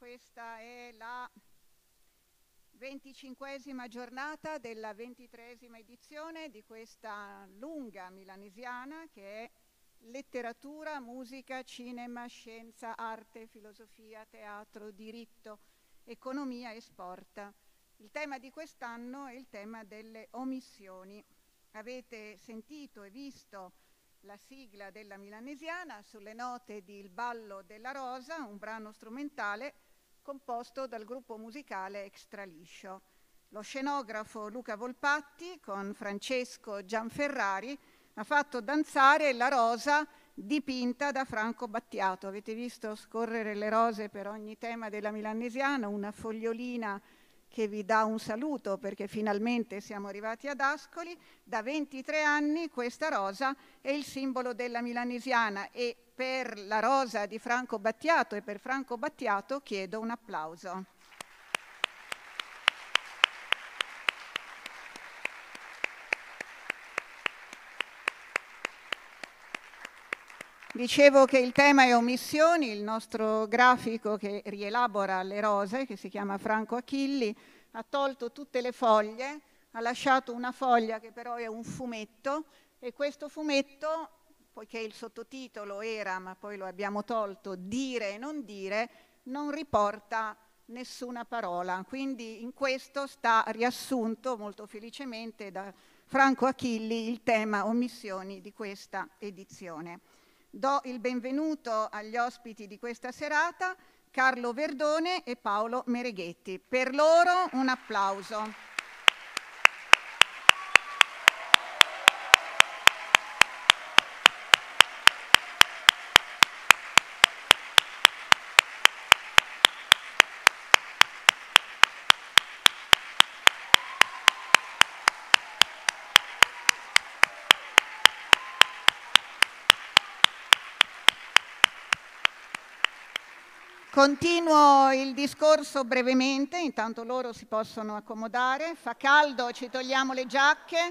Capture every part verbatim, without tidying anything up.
questa è la venticinquesima giornata della ventitreesima edizione di questa lunga milanesiana che è letteratura, musica, cinema, scienza, arte, filosofia, teatro, diritto, economia e sport. Il tema di quest'anno è il tema delle omissioni. Avete sentito e visto la sigla della milanesiana sulle note di Il ballo della rosa, un brano strumentale composto dal gruppo musicale Extraliscio. Lo scenografo Luca Volpatti con Francesco Gianferrari ha fatto danzare la rosa dipinta da Franco Battiato. Avete visto scorrere le rose per ogni tema della milanesiana, una fogliolina che vi dà un saluto perché finalmente siamo arrivati ad Ascoli. Da ventitré anni questa rosa è il simbolo della milanesiana e per la rosa di Franco Battiato e per Franco Battiato chiedo un applauso. Dicevo che il tema è omissioni. Il nostro grafico che rielabora le rose, che si chiama Franco Achilli, ha tolto tutte le foglie, ha lasciato una foglia che però è un fumetto e questo fumetto, poiché il sottotitolo era, ma poi lo abbiamo tolto, dire e non dire, non riporta nessuna parola. Quindi in questo sta riassunto molto felicemente da Franco Achilli il tema omissioni di questa edizione. Do il benvenuto agli ospiti di questa serata, Carlo Verdone e Paolo Mereghetti. Per loro un applauso. Continuo il discorso brevemente, intanto loro si possono accomodare. Fa caldo, ci togliamo le giacche.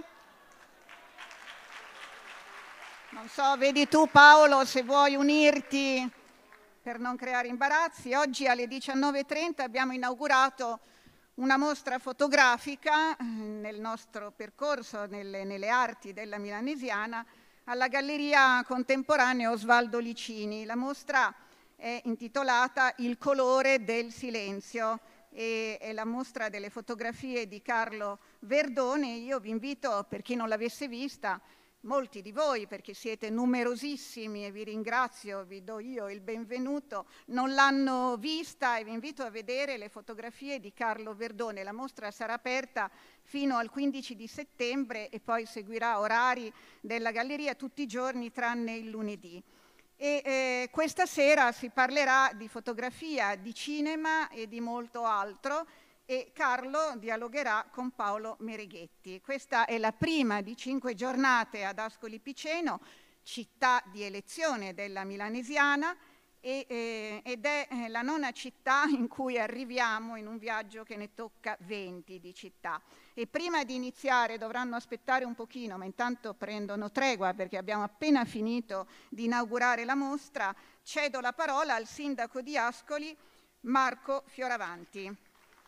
Non so, vedi tu Paolo se vuoi unirti per non creare imbarazzi. Oggi alle diciannove e trenta abbiamo inaugurato una mostra fotografica nel nostro percorso nelle, nelle arti della milanesiana alla Galleria Contemporanea Osvaldo Licini. La mostra è intitolata Il colore del silenzio e è la mostra delle fotografie di Carlo Verdone. Io vi invito, per chi non l'avesse vista, molti di voi, perché siete numerosissimi e vi ringrazio, vi do io il benvenuto, non l'hanno vista e vi invito a vedere le fotografie di Carlo Verdone. La mostra sarà aperta fino al quindici di settembre e poi seguirà orari della galleria tutti i giorni tranne il lunedì. E eh, questa sera si parlerà di fotografia, di cinema e di molto altro e Carlo dialogherà con Paolo Mereghetti. Questa è la prima di cinque giornate ad Ascoli Piceno, città di elezione della milanesiana, e, eh, ed è la nona città in cui arriviamo in un viaggio che ne tocca venti di città. E prima di iniziare dovranno aspettare un pochino, ma intanto prendono tregua perché abbiamo appena finito di inaugurare la mostra. Cedo la parola al sindaco di Ascoli, Marco Fioravanti.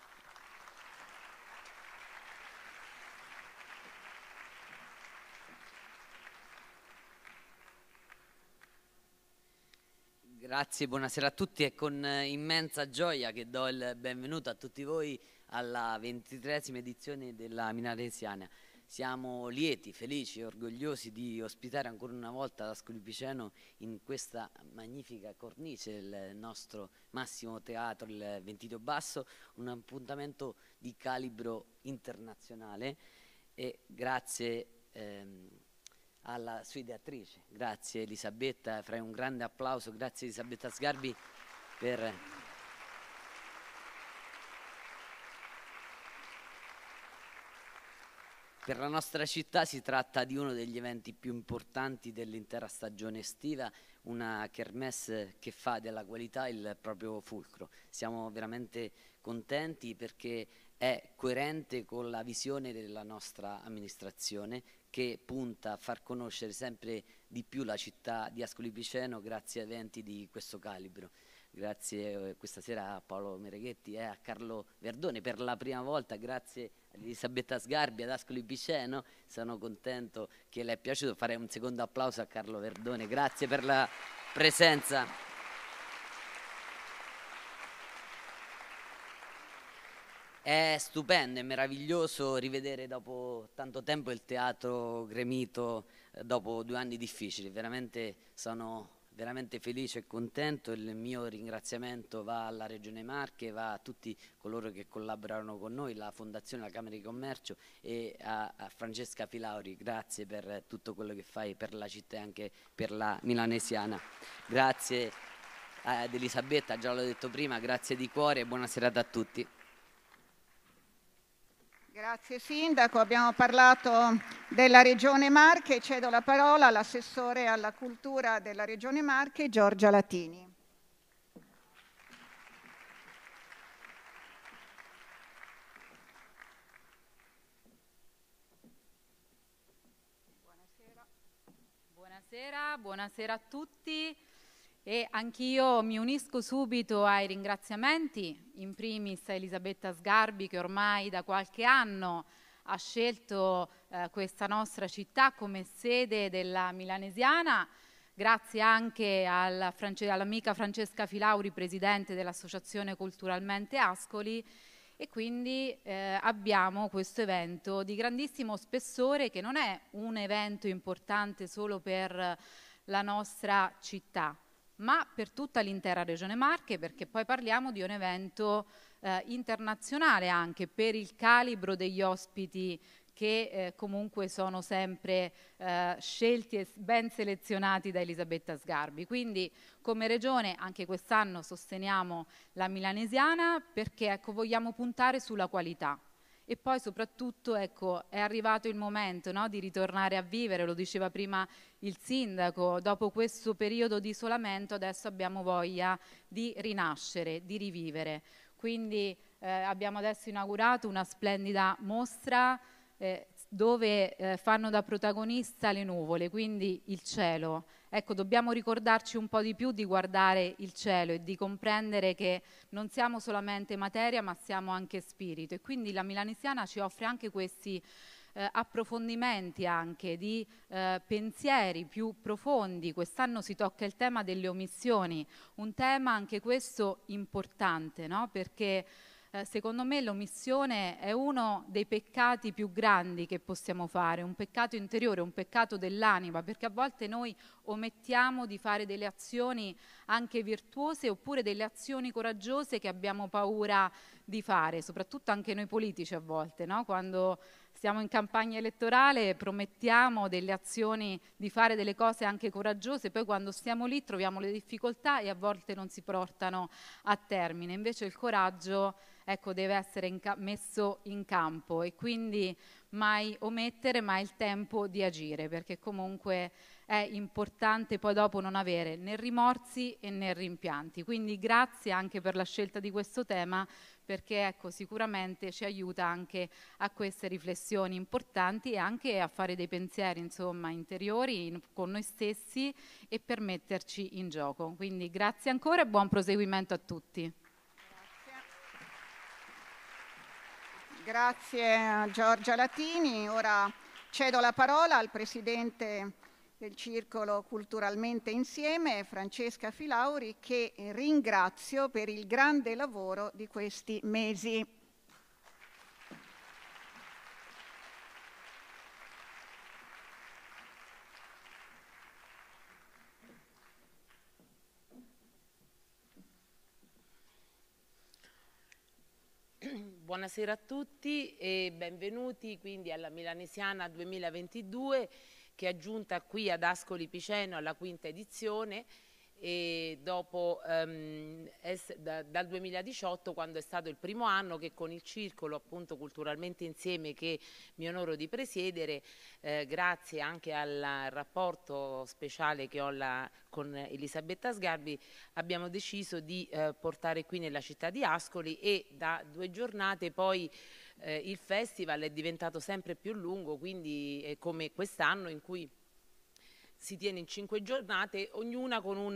Grazie, buonasera a tutti. È con immensa gioia che do il benvenuto a tutti voi alla ventitreesima edizione della Milanesiana. Siamo lieti, felici e orgogliosi di ospitare ancora una volta ad Ascoli Piceno in questa magnifica cornice il nostro massimo teatro, il Ventito Basso, un appuntamento di calibro internazionale e grazie ehm, alla sua ideatrice, grazie Elisabetta, farei un grande applauso, grazie Elisabetta Sgarbi per, per la nostra città si tratta di uno degli eventi più importanti dell'intera stagione estiva, una kermesse che fa della qualità il proprio fulcro. Siamo veramente contenti perché è coerente con la visione della nostra amministrazione che punta a far conoscere sempre di più la città di Ascoli Piceno grazie a eventi di questo calibro. grazie questa sera a Paolo Mereghetti e a Carlo Verdone per la prima volta, grazie a Elisabetta Sgarbi, ad Ascoli Piceno, sono contento che le è piaciuto, farei un secondo applauso a Carlo Verdone, grazie per la presenza. È stupendo, è meraviglioso rivedere dopo tanto tempo il teatro gremito, eh, dopo due anni difficili, veramente sono veramente felice e contento. Il mio ringraziamento va alla Regione Marche, va a tutti coloro che collaborano con noi, la Fondazione, la Camera di Commercio e a, a Francesca Filauri, grazie per tutto quello che fai per la città e anche per la Milanesiana. Grazie ad Elisabetta, già l'ho detto prima, grazie di cuore e buona serata a tutti. Grazie Sindaco, abbiamo parlato della Regione Marche, cedo la parola all'assessore alla cultura della Regione Marche, Giorgia Latini. Buonasera, buonasera, buonasera a tutti. E anch'io mi unisco subito ai ringraziamenti, in primis a Elisabetta Sgarbi che ormai da qualche anno ha scelto eh, questa nostra città come sede della Milanesiana, grazie anche alla France- all'amica Francesca Filauri, presidente dell'Associazione Culturalmente Ascoli, e quindi eh, abbiamo questo evento di grandissimo spessore che non è un evento importante solo per la nostra città, ma per tutta l'intera Regione Marche, perché poi parliamo di un evento eh, internazionale anche per il calibro degli ospiti che eh, comunque sono sempre eh, scelti e ben selezionati da Elisabetta Sgarbi. Quindi come Regione anche quest'anno sosteniamo la Milanesiana perché ecco, vogliamo puntare sulla qualità. E poi soprattutto ecco, è arrivato il momento, no, di ritornare a vivere, lo diceva prima il sindaco, dopo questo periodo di isolamento adesso abbiamo voglia di rinascere, di rivivere. Quindi eh, abbiamo adesso inaugurato una splendida mostra eh, dove eh, fanno da protagonista le nuvole, quindi il cielo. Ecco, dobbiamo ricordarci un po' di più di guardare il cielo e di comprendere che non siamo solamente materia ma siamo anche spirito, e quindi la Milanesiana ci offre anche questi eh, approfondimenti anche di eh, pensieri più profondi. Quest'anno si tocca il tema delle omissioni, un tema anche questo importante, no? Perché eh, secondo me l'omissione è uno dei peccati più grandi che possiamo fare, un peccato interiore, un peccato dell'anima, perché a volte noi omettiamo di fare delle azioni anche virtuose oppure delle azioni coraggiose che abbiamo paura di fare, soprattutto anche noi politici a volte, no? Quando stiamo in campagna elettorale promettiamo delle azioni, di fare delle cose anche coraggiose, poi quando stiamo lì troviamo le difficoltà e a volte non si portano a termine. Invece il coraggio, ecco, deve essere in messo in campo e quindi mai omettere, mai il tempo di agire, perché comunque è importante poi dopo non avere né rimorsi e né rimpianti. Quindi grazie anche per la scelta di questo tema, perché ecco, sicuramente ci aiuta anche a queste riflessioni importanti e anche a fare dei pensieri insomma interiori in, con noi stessi e per metterci in gioco. Quindi grazie ancora e buon proseguimento a tutti. Grazie a Giorgia Latini. Ora cedo la parola al presidente del Circolo Culturalmente Insieme, Francesca Filauri, che ringrazio per il grande lavoro di questi mesi. Buonasera a tutti e benvenuti quindi alla Milanesiana duemilaventidue, che è giunta qui ad Ascoli Piceno alla quinta edizione, e dopo um, es, da, dal duemiladiciotto, quando è stato il primo anno che con il Circolo appunto Culturalmente Insieme, che mi onoro di presiedere, eh, grazie anche al rapporto speciale che ho la, con Elisabetta Sgarbi, abbiamo deciso di eh, portare qui nella città di Ascoli, e da due giornate poi eh, il festival è diventato sempre più lungo, quindi è come quest'anno in cui si tiene in cinque giornate, ognuna con un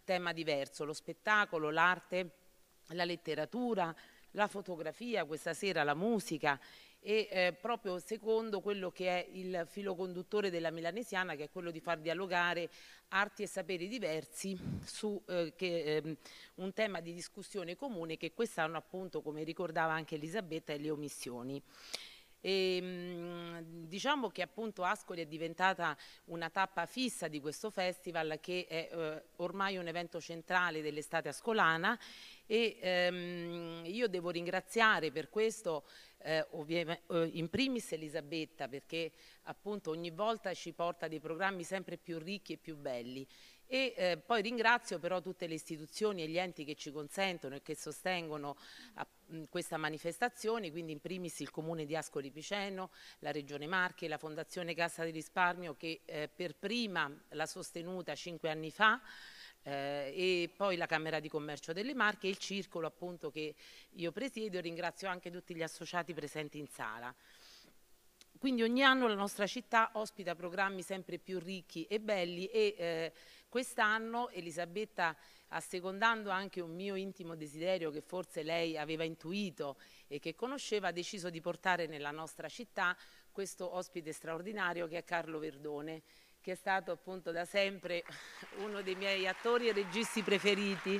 tema diverso, lo spettacolo, l'arte, la letteratura, la fotografia, questa sera la musica, e eh, proprio secondo quello che è il filo conduttore della Milanesiana, che è quello di far dialogare arti e saperi diversi su eh, che, eh, un tema di discussione comune che quest'anno, appunto, come ricordava anche Elisabetta, è le omissioni. E, mh, diciamo che appunto Ascoli è diventata una tappa fissa di questo festival, che è eh, ormai un evento centrale dell'estate ascolana, e ehm, io devo ringraziare per questo eh, eh, in primis Elisabetta, perché appunto ogni volta ci porta dei programmi sempre più ricchi e più belli. E eh, poi ringrazio però tutte le istituzioni e gli enti che ci consentono e che sostengono a, mh, questa manifestazione, quindi in primis il Comune di Ascoli Piceno, la Regione Marche, la Fondazione Cassa di Risparmio, che eh, per prima l'ha sostenuta cinque anni fa, eh, e poi la Camera di Commercio delle Marche e il Circolo, appunto, che io presiedo, e ringrazio anche tutti gli associati presenti in sala. Quindi ogni anno la nostra città ospita programmi sempre più ricchi e belli, e eh, quest'anno Elisabetta, assecondando anche un mio intimo desiderio che forse lei aveva intuito e che conosceva, ha deciso di portare nella nostra città questo ospite straordinario, che è Carlo Verdone, che è stato appunto da sempre uno dei miei attori e registi preferiti.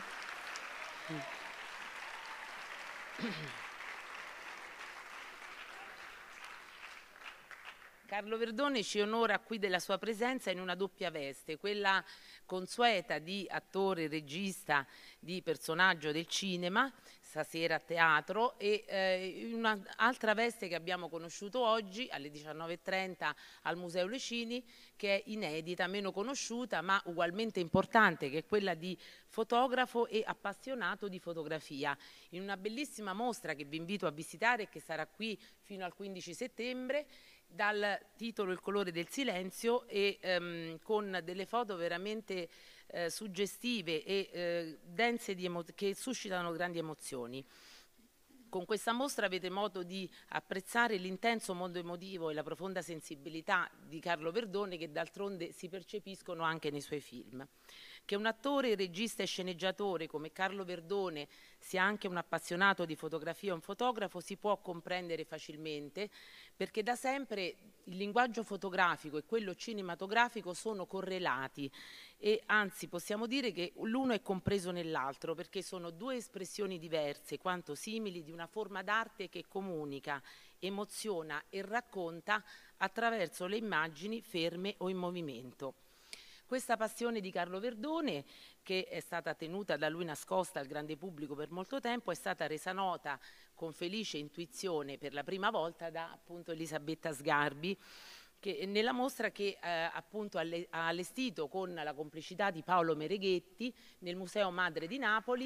Carlo Verdone ci onora qui della sua presenza in una doppia veste, quella consueta di attore, regista, di personaggio del cinema, stasera a teatro, e eh, un'altra veste che abbiamo conosciuto oggi alle diciannove e trenta al Museo Lecini, che è inedita, meno conosciuta ma ugualmente importante, che è quella di fotografo e appassionato di fotografia, in una bellissima mostra che vi invito a visitare e che sarà qui fino al quindici settembre, dal titolo Il colore del silenzio, e ehm, con delle foto veramente eh, suggestive e eh, dense di che suscitano grandi emozioni. Con questa mostra avete modo di apprezzare l'intenso mondo emotivo e la profonda sensibilità di Carlo Verdone, che d'altronde si percepiscono anche nei suoi film. Che un attore, regista e sceneggiatore come Carlo Verdone sia anche un appassionato di fotografia o un fotografo si può comprendere facilmente, perché da sempre il linguaggio fotografico e quello cinematografico sono correlati, e anzi possiamo dire che l'uno è compreso nell'altro, perché sono due espressioni diverse quanto simili di una forma d'arte che comunica, emoziona e racconta attraverso le immagini ferme o in movimento. Questa passione di Carlo Verdone, che è stata tenuta da lui nascosta al grande pubblico per molto tempo, è stata resa nota con felice intuizione per la prima volta da appunto Elisabetta Sgarbi, che nella mostra che eh, appunto ha allestito con la complicità di Paolo Mereghetti nel Museo Madre di Napoli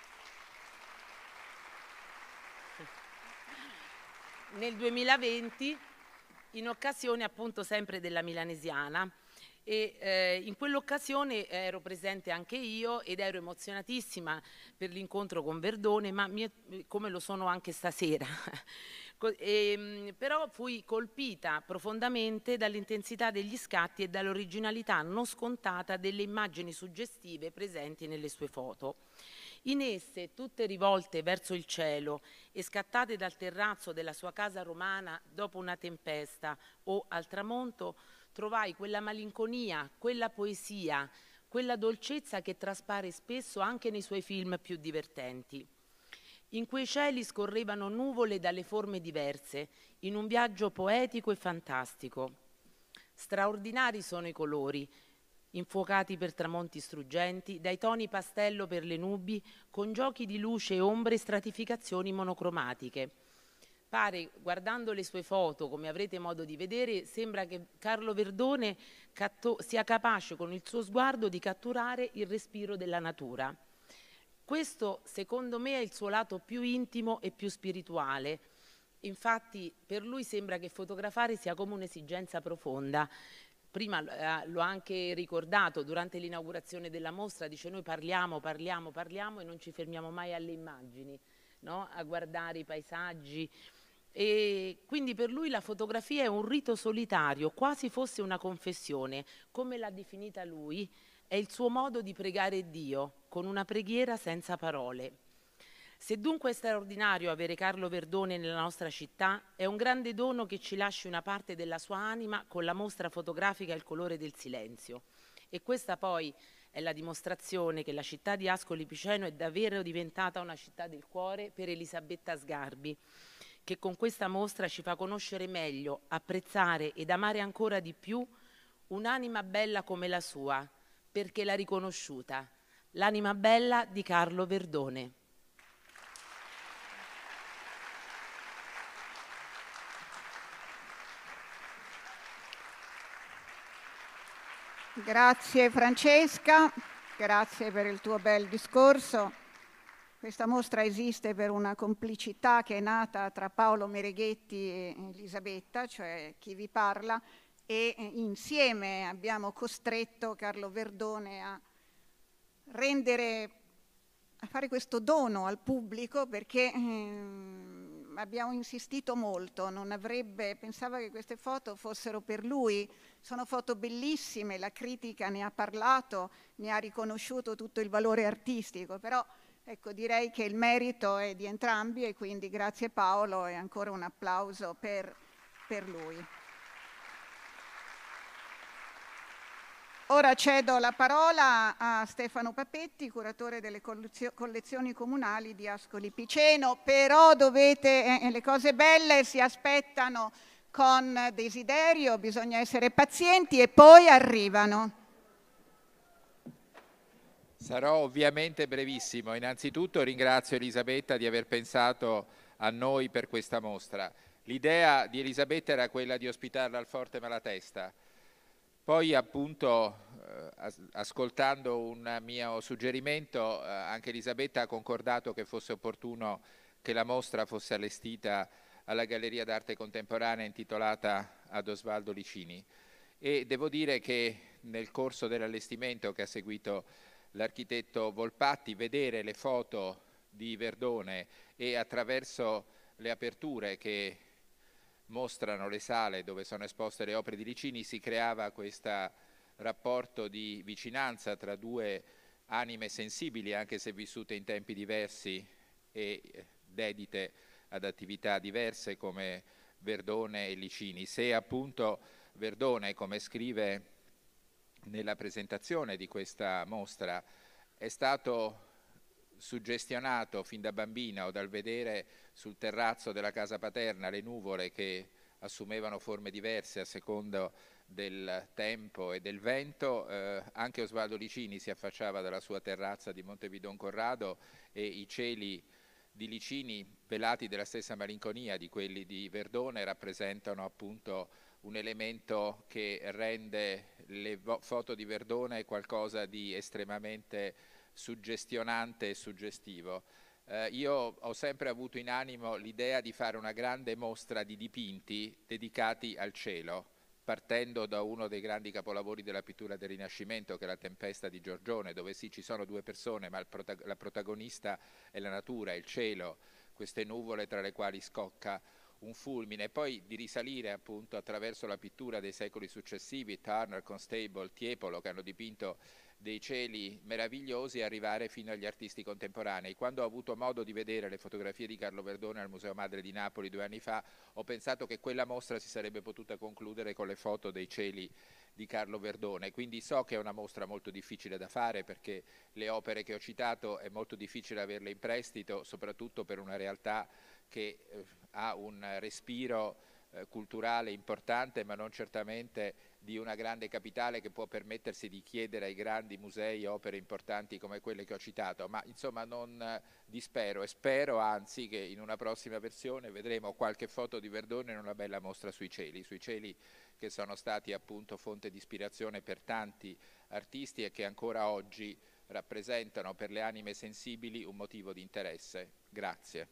nel duemilaventi, in occasione appunto sempre della Milanesiana. E eh, in quell'occasione ero presente anche io ed ero emozionatissima per l'incontro con Verdone, ma mi, come lo sono anche stasera. E, però fui colpita profondamente dall'intensità degli scatti e dall'originalità non scontata delle immagini suggestive presenti nelle sue foto. In esse, tutte rivolte verso il cielo e scattate dal terrazzo della sua casa romana dopo una tempesta o al tramonto, trovai quella malinconia, quella poesia, quella dolcezza che traspare spesso anche nei suoi film più divertenti. In quei cieli scorrevano nuvole dalle forme diverse, in un viaggio poetico e fantastico. Straordinari sono i colori, infuocati per tramonti struggenti, dai toni pastello per le nubi, con giochi di luce e ombre e stratificazioni monocromatiche. Pare, guardando le sue foto, come avrete modo di vedere, sembra che Carlo Verdone sia capace con il suo sguardo di catturare il respiro della natura. Questo, secondo me, è il suo lato più intimo e più spirituale. Infatti, per lui sembra che fotografare sia come un'esigenza profonda. Prima eh, l'ho anche ricordato durante l'inaugurazione della mostra, dice: noi parliamo, parliamo, parliamo e non ci fermiamo mai alle immagini, no? A guardare i paesaggi. E quindi per lui la fotografia è un rito solitario, quasi fosse una confessione, come l'ha definita lui, È il suo modo di pregare Dio, con una preghiera senza parole. Se dunque è straordinario avere Carlo Verdone nella nostra città, è un grande dono che ci lasci una parte della sua anima con la mostra fotografica Il colore del silenzio. E questa poi è la dimostrazione che la città di Ascoli Piceno è davvero diventata una città del cuore per Elisabetta Sgarbi, che con questa mostra ci fa conoscere meglio, apprezzare ed amare ancora di più un'anima bella come la sua, perché l'ha riconosciuta, l'anima bella di Carlo Verdone. Grazie Francesca, grazie per il tuo bel discorso. Questa mostra esiste per una complicità che è nata tra Paolo Mereghetti e Elisabetta, cioè chi vi parla, e insieme abbiamo costretto Carlo Verdone a rendere, a fare questo dono al pubblico, perché ehm, abbiamo insistito molto, non avrebbe, pensava che queste foto fossero per lui. Sono foto bellissime, la critica ne ha parlato, ne ha riconosciuto tutto il valore artistico, però ecco, direi che il merito è di entrambi e quindi grazie Paolo e ancora un applauso per, per lui. Ora cedo la parola a Stefano Papetti, curatore delle collezioni comunali di Ascoli Piceno, però dovete, eh, le cose belle si aspettano con desiderio, bisogna essere pazienti e poi arrivano. Sarò ovviamente brevissimo. Innanzitutto ringrazio Elisabetta di aver pensato a noi per questa mostra. L'idea di Elisabetta era quella di ospitarla al Forte Malatesta. Poi appunto, eh, ascoltando un mio suggerimento, eh, anche Elisabetta ha concordato che fosse opportuno che la mostra fosse allestita alla Galleria d'Arte Contemporanea intitolata ad Osvaldo Licini. E devo dire che nel corso dell'allestimento che ha seguito l'architetto Volpatti, vedere le foto di Verdone e attraverso le aperture che mostrano le sale dove sono esposte le opere di Licini si creava questo rapporto di vicinanza tra due anime sensibili, anche se vissute in tempi diversi e dedite ad attività diverse come Verdone e Licini. Se appunto Verdone, come scrive nella presentazione di questa mostra, è stato suggestionato fin da bambina o dal vedere sul terrazzo della casa paterna le nuvole che assumevano forme diverse a seconda del tempo e del vento, eh, anche Osvaldo Licini si affacciava dalla sua terrazza di Montevidon Corrado e i cieli di Licini, velati della stessa malinconia di quelli di Verdone, rappresentano appunto un elemento che rende le foto di Verdone qualcosa di estremamente suggestionante e suggestivo. Eh, io ho sempre avuto in animo l'idea di fare una grande mostra di dipinti dedicati al cielo, partendo da uno dei grandi capolavori della pittura del Rinascimento, che è La Tempesta di Giorgione, dove sì, ci sono due persone, ma il prota- la protagonista è la natura, è il cielo, queste nuvole tra le quali scocca un fulmine, e poi di risalire appunto attraverso la pittura dei secoli successivi, Turner, Constable, Tiepolo, che hanno dipinto dei cieli meravigliosi, e arrivare fino agli artisti contemporanei. Quando ho avuto modo di vedere le fotografie di Carlo Verdone al Museo Madre di Napoli due anni fa, ho pensato che quella mostra si sarebbe potuta concludere con le foto dei cieli di Carlo Verdone. Quindi so che è una mostra molto difficile da fare, perché le opere che ho citato è molto difficile averle in prestito, soprattutto per una realtà che eh, ha un respiro eh, culturale importante, ma non certamente di una grande capitale che può permettersi di chiedere ai grandi musei opere importanti come quelle che ho citato. Ma insomma non eh, dispero e spero anzi che in una prossima versione vedremo qualche foto di Verdone in una bella mostra sui cieli, sui cieli che sono stati appunto fonte di ispirazione per tanti artisti e che ancora oggi rappresentano per le anime sensibili un motivo di interesse. Grazie.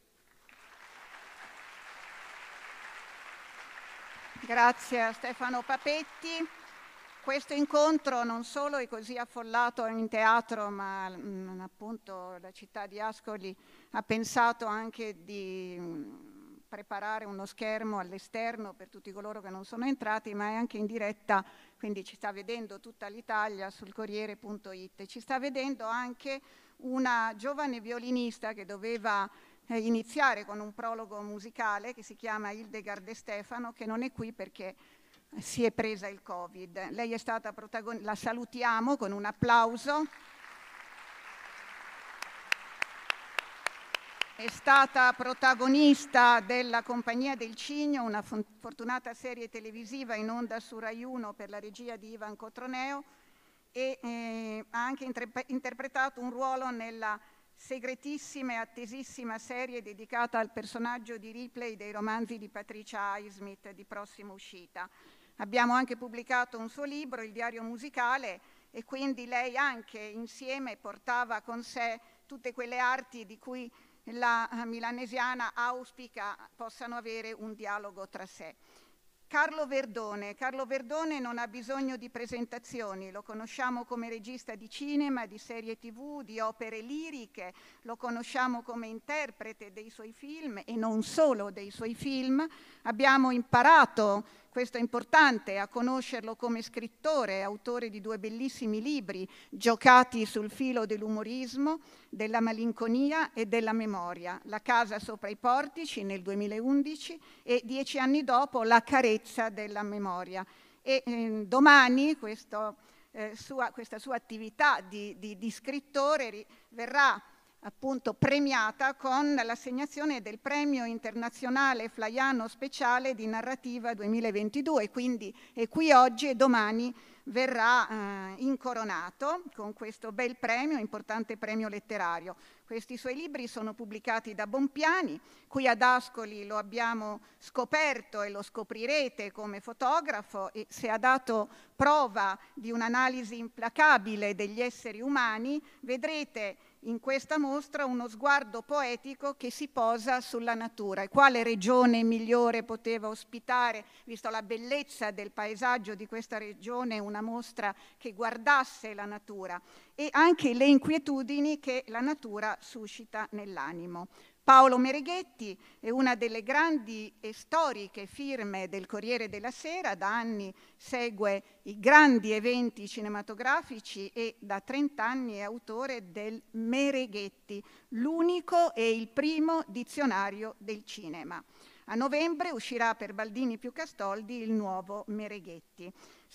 Grazie a Stefano Papetti. Questo incontro non solo è così affollato in teatro, ma mh, appunto la città di Ascoli ha pensato anche di mh, preparare uno schermo all'esterno per tutti coloro che non sono entrati, ma è anche in diretta, quindi ci sta vedendo tutta l'Italia sul Corriere punto it. Ci sta vedendo anche una giovane violinista che doveva eh, iniziare con un prologo musicale che si chiama Hildegard De Stefano, che non è qui perché si è presa il Covid. Lei è stata protagonista, la salutiamo con un applauso. È stata protagonista della Compagnia del Cigno, una fortunata serie televisiva in onda su Rai uno per la regia di Ivan Cotroneo, e eh, ha anche interpretato un ruolo nella segretissima e attesissima serie dedicata al personaggio di Ripley dei romanzi di Patricia Highsmith di prossima uscita. Abbiamo anche pubblicato un suo libro, Il diario musicale, e quindi lei anche insieme portava con sé tutte quelle arti di cui la Milanesiana auspica possano avere un dialogo tra sé. Carlo Verdone. Carlo Verdone non ha bisogno di presentazioni, lo conosciamo come regista di cinema, di serie tivù, di opere liriche, lo conosciamo come interprete dei suoi film e non solo dei suoi film. Abbiamo imparato, questo è importante, a conoscerlo come scrittore, autore di due bellissimi libri giocati sul filo dell'umorismo, della malinconia e della memoria. La casa sopra i portici nel duemilaundici e dieci anni dopo La carezza della memoria. E eh, domani questo, eh, sua, questa sua attività di, di, di scrittore ri, verrà appunto premiata con l'assegnazione del Premio Internazionale Flaiano Speciale di Narrativa duemilaventidue, quindi è qui oggi e domani verrà eh, incoronato con questo bel premio, importante premio letterario. Questi suoi libri sono pubblicati da Bompiani, qui ad Ascoli lo abbiamo scoperto e lo scoprirete come fotografo, e se ha dato prova di un'analisi implacabile degli esseri umani, vedrete in questa mostra uno sguardo poetico che si posa sulla natura. E quale regione migliore poteva ospitare, visto la bellezza del paesaggio di questa regione, una mostra che guardasse la natura e anche le inquietudini che la natura suscita nell'animo. Paolo Mereghetti è una delle grandi e storiche firme del Corriere della Sera, da anni segue i grandi eventi cinematografici e da trent'anni è autore del Mereghetti, l'unico e il primo dizionario del cinema. A novembre uscirà per Baldini più Castoldi il nuovo Mereghetti.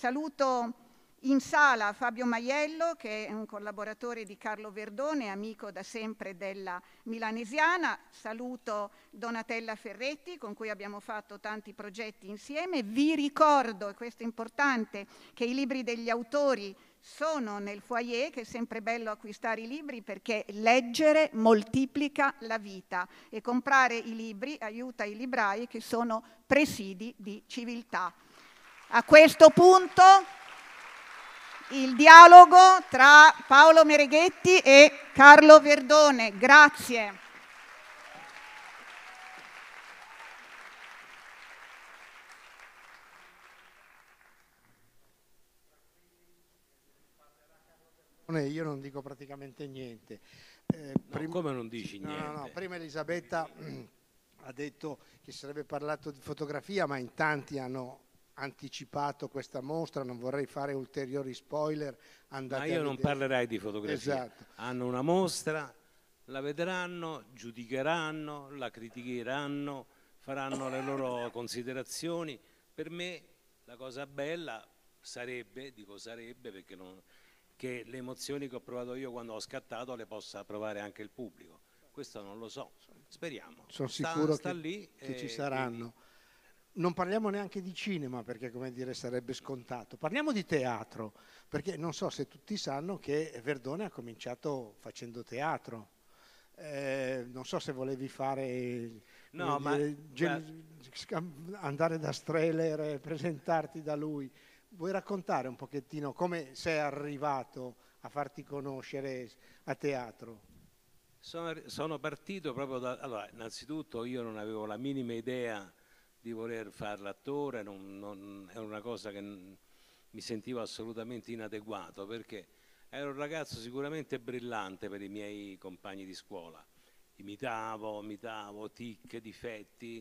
Saluto in sala Fabio Maiello, che è un collaboratore di Carlo Verdone, amico da sempre della Milanesiana. Saluto Donatella Ferretti, con cui abbiamo fatto tanti progetti insieme. Vi ricordo, e questo è importante, che i libri degli autori sono nel foyer, che è sempre bello acquistare i libri perché leggere moltiplica la vita e comprare i libri aiuta i librai, che sono presidi di civiltà. A questo punto il dialogo tra Paolo Mereghetti e Carlo Verdone. Grazie. Io non dico praticamente niente. Eh, no, prim- come non dici no, niente? No, no, prima Elisabetta ha detto che sarebbe parlato di fotografia, ma in tanti hanno anticipato questa mostra, non vorrei fare ulteriori spoiler. Ma io non parlerai di fotografia. Esatto. Hanno una mostra, la vedranno, giudicheranno, la criticheranno, faranno le loro considerazioni. Per me la cosa bella sarebbe, dico sarebbe perché non, che le emozioni che ho provato io quando ho scattato le possa provare anche il pubblico. Questo non lo so, speriamo. Sono sta, sicuro sta che, lì, che eh, ci saranno. Non parliamo neanche di cinema perché, come dire, sarebbe scontato. Parliamo di teatro, perché non so se tutti sanno che Verdone ha cominciato facendo teatro. Eh, non so se volevi fare, no, dire, ma, gen- andare da Strehler e presentarti da lui. Vuoi raccontare un pochettino come sei arrivato a farti conoscere a teatro? Sono, sono partito proprio da... Allora, innanzitutto io non avevo la minima idea di voler fare l'attore, non, non, è una cosa che mi sentivo assolutamente inadeguato, perché ero un ragazzo sicuramente brillante per i miei compagni di scuola. Imitavo, imitavo tic, difetti,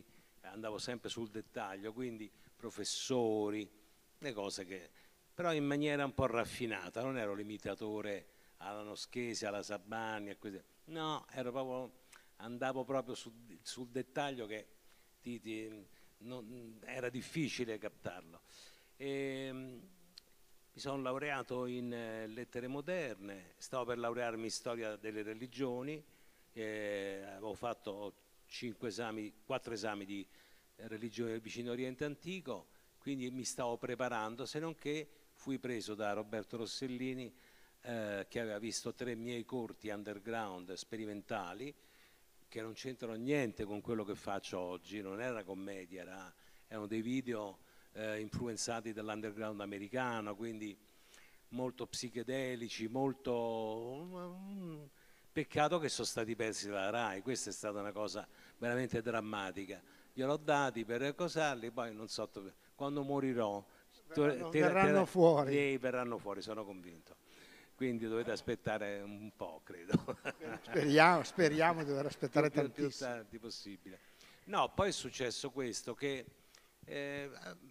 andavo sempre sul dettaglio, quindi professori, le cose che... però in maniera un po' raffinata, non ero l'imitatore alla Noschesi, alla Sabani, a queste... no, ero proprio, andavo proprio sul, sul dettaglio che ti, ti, non, era difficile captarlo. E, mi sono laureato in eh, lettere moderne, stavo per laurearmi in storia delle religioni, eh, avevo fatto cinque esami, quattro esami di religione del vicino Oriente Antico, quindi mi stavo preparando, se non che fui preso da Roberto Rossellini, eh, che aveva visto tre miei corti underground sperimentali, che non c'entrano niente con quello che faccio oggi, non era commedia, era, erano dei video eh, influenzati dall'underground americano, quindi molto psichedelici, molto... Peccato che sono stati persi dalla RAI, questa è stata una cosa veramente drammatica. Gliel'ho dati per cosarli, poi non so, quando morirò verranno, te, verranno te, fuori. Te, verranno fuori, sono convinto. Quindi dovete aspettare un po', credo. Speriamo, speriamo di dover aspettare più, più, più tantissimo. tardi possibile. No, poi è successo questo, che eh,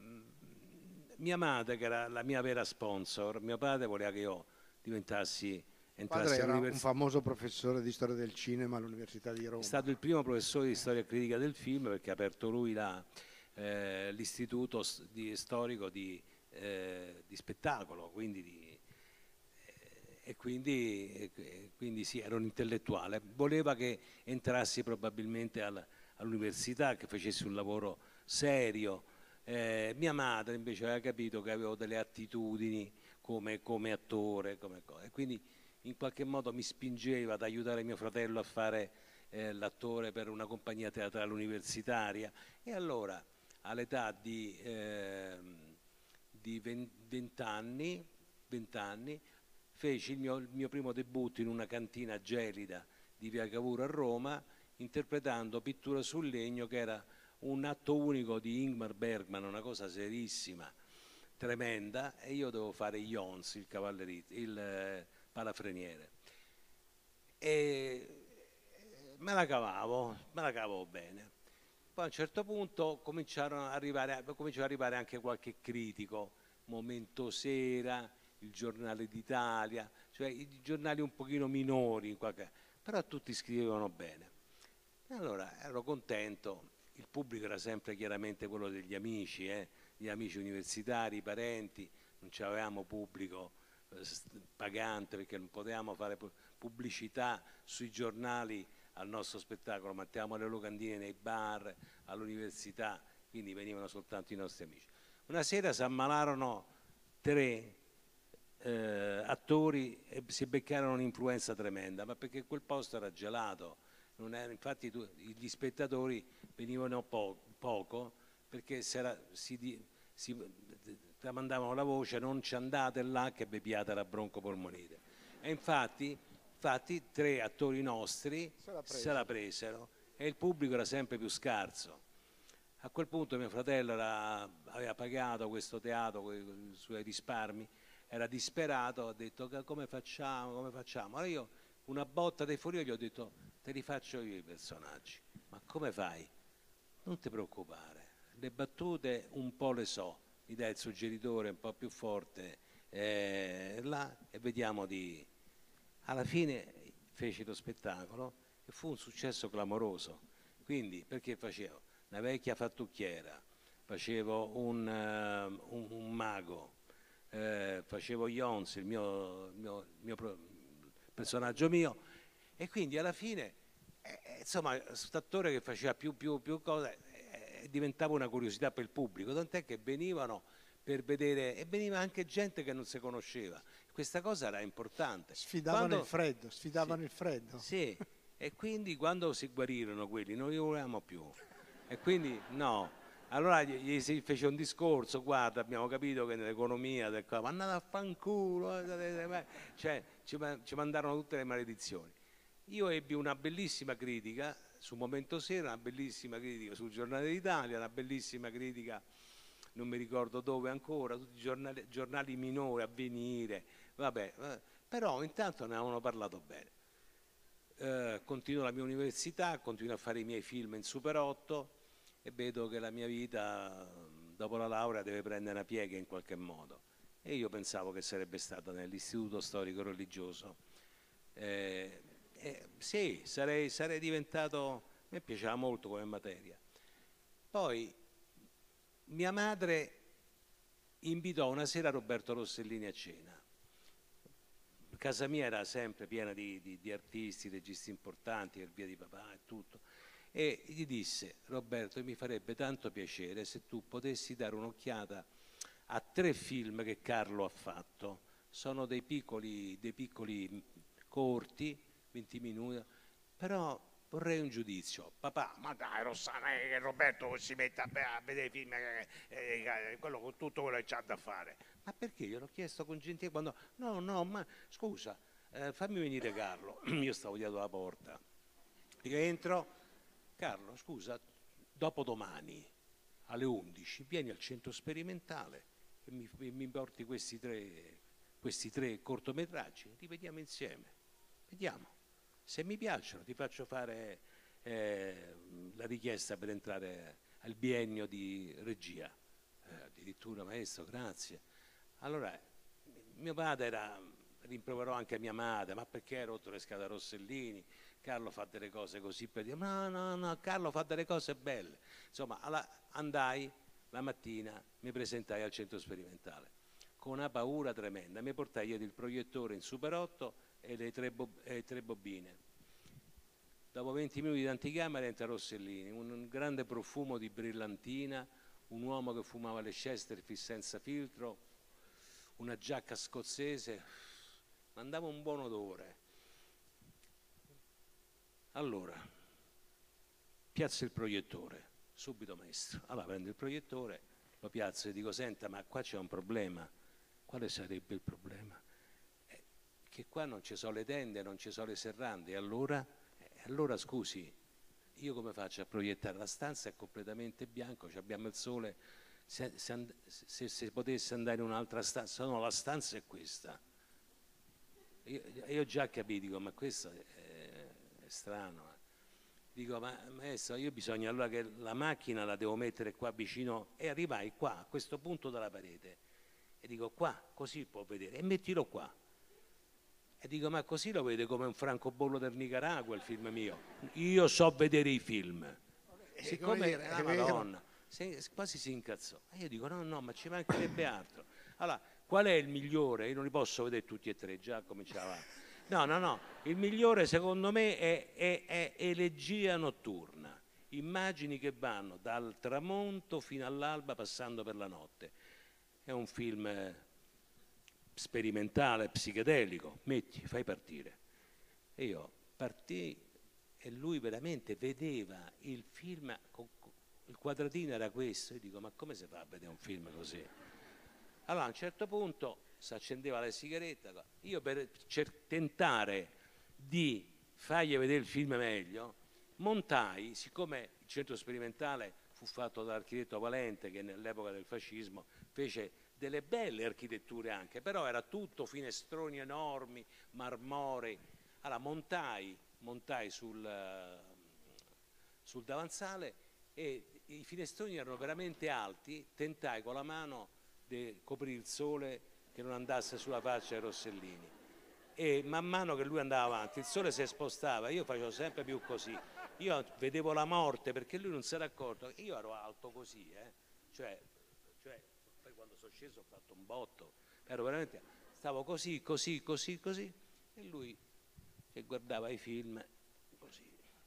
mia madre, che era la mia vera sponsor, mio padre voleva che io diventassi... Mio padre era un famoso professore di storia del cinema all'Università di Roma. È stato il primo professore di storia critica del film, perché ha aperto lui eh, l'istituto di, storico di, eh, di spettacolo, quindi di, eh, e quindi, e quindi sì, era un intellettuale. Voleva che entrassi probabilmente al, all'università, che facessi un lavoro serio. Eh, mia madre invece aveva capito che avevo delle attitudini come, come attore, come, e quindi in qualche modo mi spingeva ad aiutare mio fratello a fare eh, l'attore per una compagnia teatrale universitaria, e allora all'età di, eh, di venti anni feci il mio, il mio primo debutto in una cantina gelida di Via Cavour a Roma, interpretando Pittura sul legno, che era un atto unico di Ingmar Bergman, una cosa serissima, tremenda, e io dovevo fare Jons, il cavallerito, il eh, palafreniere, e me la cavavo, me la cavavo bene. Poi a un certo punto cominciarono ad arrivare, cominciò ad arrivare anche qualche critico, Momento Sera, il Giornale d'Italia, cioè i giornali un pochino minori, in qualche... però tutti scrivevano bene. E allora ero contento, il pubblico era sempre chiaramente quello degli amici, eh? Gli amici universitari, i parenti, non avevamo pubblico pagante perché non potevamo fare pubblicità sui giornali al nostro spettacolo, mettiamo le locandine nei bar, all'università, quindi venivano soltanto i nostri amici. Una sera si ammalarono tre eh, attori e si beccarono un'influenza tremenda, ma perché quel posto era gelato, non era, infatti tu, gli spettatori venivano po poco perché si, era, si, si tramandavano la voce: non ci andate là che beviate la broncopolmonite. E infatti, infatti tre attori nostri se la, se la presero e il pubblico era sempre più scarso. A quel punto mio fratello era, aveva pagato questo teatro con i suoi risparmi, era disperato, ha detto: come facciamo, come facciamo? Allora io, una botta dei fuori, gli ho detto: te li faccio io i personaggi. Ma come fai? Non ti preoccupare, le battute un po' le so, mi dai il suggeritore un po' più forte eh, là e vediamo di... Alla fine feci lo spettacolo e fu un successo clamoroso. Quindi, perché facevo una vecchia fattucchiera, facevo un, uh, un, un mago, eh, facevo Jons, il mio, il mio, il mio personaggio mio, e quindi alla fine eh, insomma questo attore che faceva più, più, più cose eh, diventava una curiosità per il pubblico, tant'è che venivano per vedere, e veniva anche gente che non si conosceva. Questa cosa era importante. Sfidavano quando, il freddo, sfidavano sì, il freddo. Sì, e quindi quando si guarirono quelli non li volevamo più. E quindi no. Allora gli, gli si fece un discorso: guarda, abbiamo capito che nell'economia del ma andate a fanculo, cioè ci, ci mandarono tutte le maledizioni. Io ebbi una bellissima critica su Momento Sera, una bellissima critica sul Giornale d'Italia, una bellissima critica non mi ricordo dove ancora, tutti i giornali, giornali minori, Avvenire, vabbè, eh, però intanto ne avevano parlato bene. Eh, continuo la mia università, continuo a fare i miei film in Super otto, e vedo che la mia vita dopo la laurea deve prendere una piega in qualche modo, e io pensavo che sarebbe stata nell'istituto storico religioso. Eh, eh, sì, sarei, sarei diventato, a me piaceva molto come materia. Poi mia madre invitò una sera Roberto Rossellini a cena. Casa mia era sempre piena di, di, di artisti, registi importanti, il via di papà e tutto, e gli disse: Roberto, mi farebbe tanto piacere se tu potessi dare un'occhiata a tre film che Carlo ha fatto. Sono dei piccoli, dei piccoli corti, venti minuti, però vorrei un giudizio. Papà, ma dai Rossana, che Roberto si mette a, a vedere film, eh, eh, quello, con tutto quello che c'ha da fare. Ma perché? Gliel'ho chiesto con gentilezza, quando no, no, ma scusa, eh, fammi venire Carlo. Io stavo dietro la porta. Io entro, Carlo, scusa, dopodomani alle undici vieni al centro sperimentale e mi, mi porti questi tre, questi tre cortometraggi, li vediamo insieme. Vediamo. Se mi piacciono ti faccio fare eh, la richiesta per entrare al biennio di regia. Eh, addirittura, maestro, grazie. Allora, mio padre era, rimproverò anche mia madre, ma perché hai rotto le scatole a Rossellini? Carlo fa delle cose così per dire, no, no, no, Carlo fa delle cose belle. Insomma, alla, andai la mattina, mi presentai al centro sperimentale, con una paura tremenda, mi portai dietro il proiettore in Super otto e le tre, bo e tre bobine. Dopo venti minuti di anticamera entra Rossellini, un, un grande profumo di brillantina, un uomo che fumava le Chesterfield senza filtro, una giacca scozzese, mandava un buon odore. Allora, piazzo il proiettore, subito maestro. Allora prendo il proiettore, lo piazzo e dico, senta, ma qua c'è un problema. Quale sarebbe il problema? Eh, che qua non ci sono le tende, non ci sono le serrande. E allora, eh, allora scusi, io come faccio a proiettare? La stanza è completamente bianca, abbiamo il sole. Se, se, se, se potesse andare in un'altra stanza, no, la stanza è questa. Io, io già capito, dico, ma questo è, è strano. Dico, ma maestro, io bisogna allora che la macchina la devo mettere qua vicino, e arrivai qua, a questo punto della parete, e dico, qua, così può vedere, e mettilo qua. E dico, ma così lo vede come un francobollo del Nicaragua il film mio? Io so vedere i film. Siccome era la Madonna. Se, quasi si incazzò. E io dico no, no, ma ci mancherebbe altro. Allora, qual è il migliore? Io non li posso vedere tutti e tre, già cominciava. No, no, no, il migliore secondo me è, è, è Elegia notturna. Immagini che vanno dal tramonto fino all'alba passando per la notte. È un film sperimentale, psichedelico. Metti, fai partire. E io partii e lui veramente vedeva il film con il quadratino era questo, io dico ma come si fa a vedere un film così? Allora a un certo punto si accendeva la sigaretta, io per tentare di fargli vedere il film meglio, montai, siccome il centro sperimentale fu fatto dall'architetto Valente che nell'epoca del fascismo fece delle belle architetture anche, però era tutto finestroni enormi, marmorei, allora montai, montai sul, sul davanzale e i finestroni erano veramente alti, tentai con la mano di coprire il sole che non andasse sulla faccia ai Rossellini, e man mano che lui andava avanti il sole si spostava, io facevo sempre più così, io vedevo la morte perché lui non si era accorto, io ero alto così, eh? cioè, cioè poi quando sono sceso ho fatto un botto, ero veramente, stavo così, così, così, così, e lui che guardava i film così.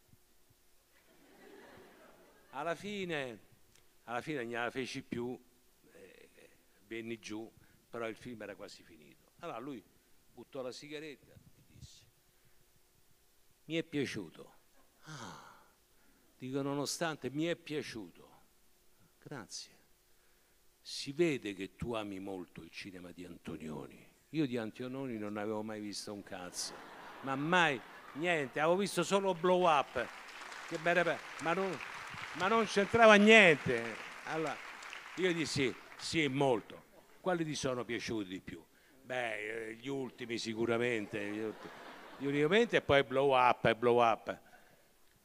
Alla fine, alla fine non la feci più, eh, venni giù, però il film era quasi finito. Allora lui buttò la sigaretta e disse, mi è piaciuto. Ah, dico nonostante mi è piaciuto, grazie. Si vede che tu ami molto il cinema di Antonioni. Io di Antonioni non avevo mai visto un cazzo, ma mai, niente, avevo visto solo Blow Up, che ma non... ma non c'entrava niente. Allora io dissi sì, molto. Quali ti sono piaciuti di più? Beh, gli ultimi sicuramente, gli ultimi, gli ultimamente, e poi Blow Up e Blow Up.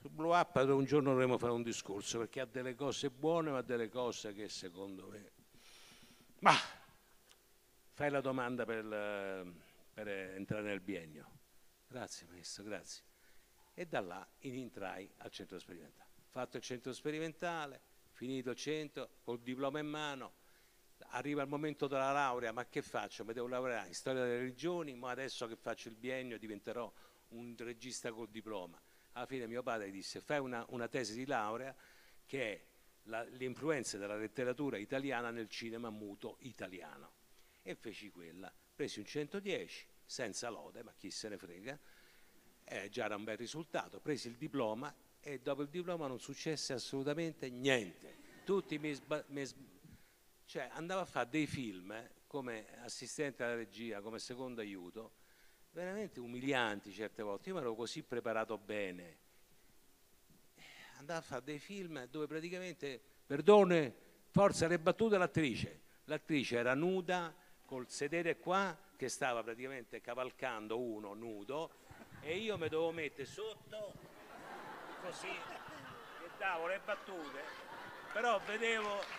Sul Blow Up un giorno dovremo fare un discorso, perché ha delle cose buone ma delle cose che secondo me... Ma fai la domanda per, per entrare nel biennio. Grazie maestro, grazie. E da là entrai al centro sperimentale. Fatto il centro sperimentale, finito il centro, col diploma in mano, arriva il momento della laurea, ma che faccio? Mi devo laureare in storia delle religioni, ma adesso che faccio il biennio diventerò un regista col diploma. Alla fine mio padre disse: fai una, una tesi di laurea che è l'influenza della letteratura italiana nel cinema muto italiano. E feci quella, presi un centodieci, senza lode, ma chi se ne frega, eh, già era un bel risultato, presi il diploma e dopo il diploma non successe assolutamente niente. Tutti mi, mi cioè andavo a fare dei film eh, come assistente alla regia, come secondo aiuto, veramente umilianti certe volte. Io mi ero così preparato bene, andavo a fare dei film dove praticamente, perdone, forza le battute l'attrice, l'attrice era nuda col sedere qua che stava praticamente cavalcando uno nudo e io mi dovevo mettere sotto così e davo le battute, però vedevo...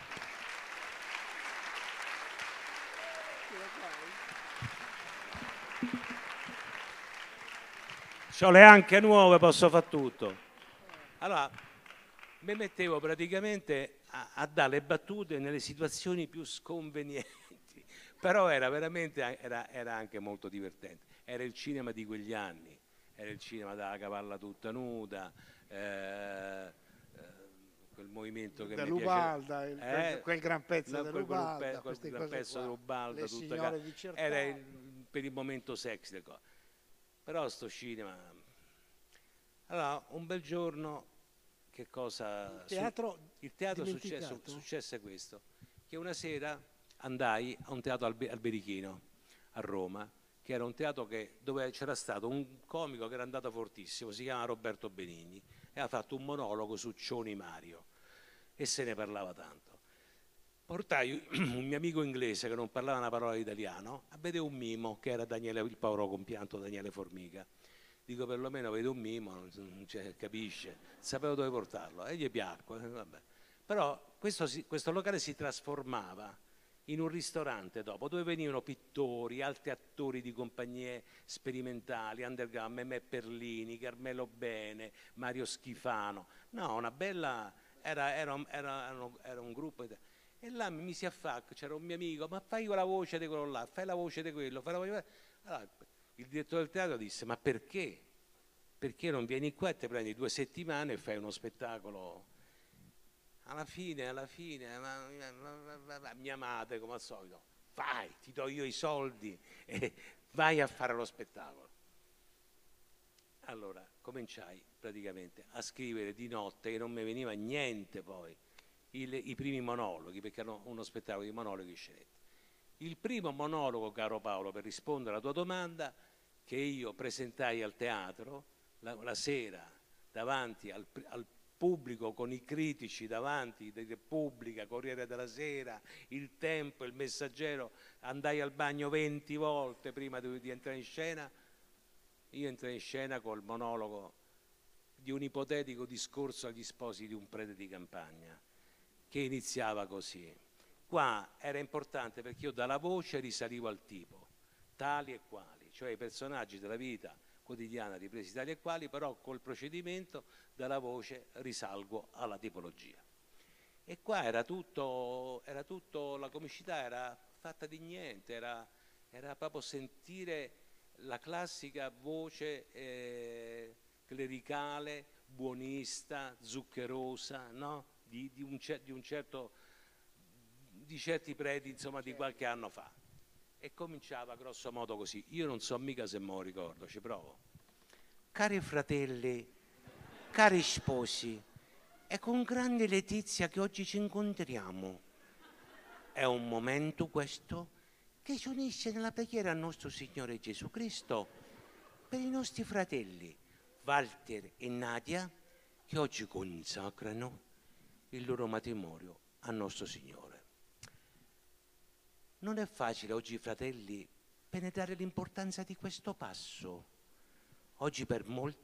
C'ho le anche nuove, posso fare tutto. Allora, mi mettevo praticamente a, a dare le battute nelle situazioni più sconvenienti, però era veramente, era, era anche molto divertente. Era il cinema di quegli anni, era il cinema della cavalla tutta nuda, eh, eh, quel movimento che dell'Ubalda, mi piace, eh, quel gran pezzo no, dell'Ubalda, quel, quel gran pezzo dell'Ubalda, era il, per il momento sexy. Però sto cinema... Allora, un bel giorno, che cosa... Il teatro, il teatro successo, successe questo, che una sera andai a un teatro al Berichino, a Roma, che era un teatro che, dove c'era stato un comico che era andato fortissimo, si chiama Roberto Benigni, e ha fatto un monologo su Cioni Mario, e se ne parlava tanto. Portai un mio amico inglese che non parlava una parola di italiano a vedere un mimo che era Daniele, il povero compianto Daniele Formica. Dico, perlomeno vedo un mimo, non cioè, capisce, sapevo dove portarlo e gli piacque. Vabbè. Però questo, questo locale si trasformava in un ristorante dopo, dove venivano pittori, altri attori di compagnie sperimentali, underground, Memè Perlini, Carmelo Bene, Mario Schifano. No, una bella... era, era, era, era un gruppo... E là mi misi a fare, c'era un mio amico, ma fai la voce di quello là, fai la voce di quello, fai la voce... Allora, il direttore del teatro disse, ma perché? Perché non vieni qua e ti prendi due settimane e fai uno spettacolo? Alla fine, alla fine, ma, ma, ma, ma, mia madre come al solito, vai, ti do io i soldi e vai a fare lo spettacolo. Allora, cominciai praticamente a scrivere di notte e non mi veniva niente poi. Il, i primi monologhi, perché erano uno spettacolo di monologhi scenetti. Il primo monologo, caro Paolo, per rispondere alla tua domanda, che io presentai al teatro la, la sera davanti al, al pubblico, con i critici davanti, di Repubblica, Corriere della Sera, Il Tempo, Il Messaggero, andai al bagno venti volte prima di, di entrare in scena. Io entrai in scena col monologo di un ipotetico discorso agli sposi di un prete di campagna, che iniziava così. Qua era importante perché io dalla voce risalivo al tipo, tali e quali, cioè i personaggi della vita quotidiana ripresi tali e quali, però col procedimento dalla voce risalgo alla tipologia. E qua era tutto, era tutto, la comicità era fatta di niente, era, era proprio sentire la classica voce eh, clericale, buonista, zuccherosa, no? Di, di, un, di un certo, di certi preti, insomma, di qualche anno fa. E cominciava grosso modo così. Io non so mica se me lo ricordo, ci provo. Cari fratelli, cari sposi, è con grande letizia che oggi ci incontriamo. È un momento questo che si unisce nella preghiera al nostro Signore Gesù Cristo per i nostri fratelli Walter e Nadia, che oggi consacrano il loro matrimonio al nostro Signore. Non è facile oggi, fratelli, penetrare l'importanza di questo passo. Oggi per molti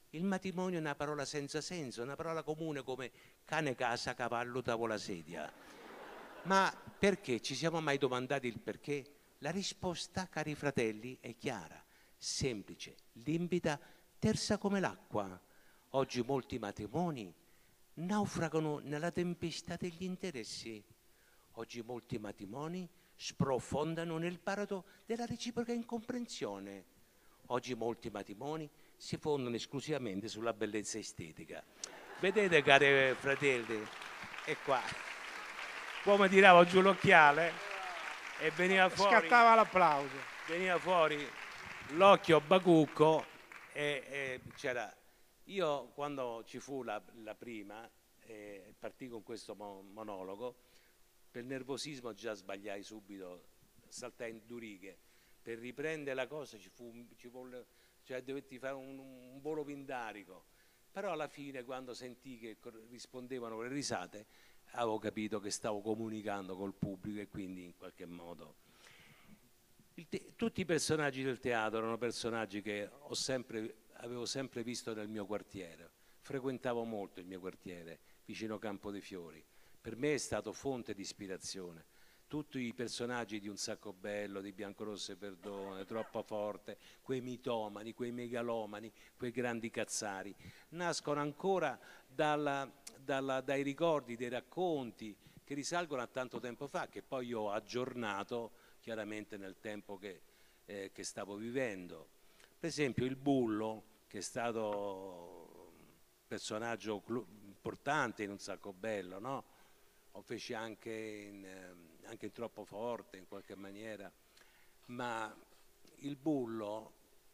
Il matrimonio è una parola senza senso, una parola comune come cane, casa, cavallo, tavola, sedia. Ma perché? Ci siamo mai domandati il perché? La risposta, cari fratelli, è chiara, semplice, limpida, tersa come l'acqua. Oggi molti matrimoni naufragano nella tempesta degli interessi. Oggi molti matrimoni sprofondano nel baratro della reciproca incomprensione. Oggi molti matrimoni si fondano esclusivamente sulla bellezza estetica. Vedete, cari fratelli, e qua, come tiravo giù l'occhiale e veniva fuori, scattava l'applauso, veniva fuori l'occhio bacucco e, e c'era. Io quando ci fu la, la prima, eh, partì con questo mo monologo, per nervosismo già sbagliai subito, saltai in due righe. Per riprendere la cosa ci fu, ci volle, cioè dovetti fare un, un volo pindarico, però alla fine quando sentii che rispondevano con le risate avevo capito che stavo comunicando col pubblico e quindi in qualche modo tutti i personaggi del teatro erano personaggi che ho sempre, avevo sempre visto nel mio quartiere, frequentavo molto il mio quartiere vicino Campo dei Fiori, per me è stato fonte di ispirazione. Tutti i personaggi di Un sacco bello, di Biancorosso e Verdone, Troppo forte, quei mitomani, quei megalomani, quei grandi cazzari, nascono ancora dalla, dalla, dai ricordi, dei racconti che risalgono a tanto tempo fa, che poi io ho aggiornato chiaramente nel tempo che, eh, che stavo vivendo. Per esempio il Bullo, che è stato un personaggio importante in Un sacco bello, no? Lo feci anche in... Eh, anche in Troppo forte in qualche maniera, ma il Bullo,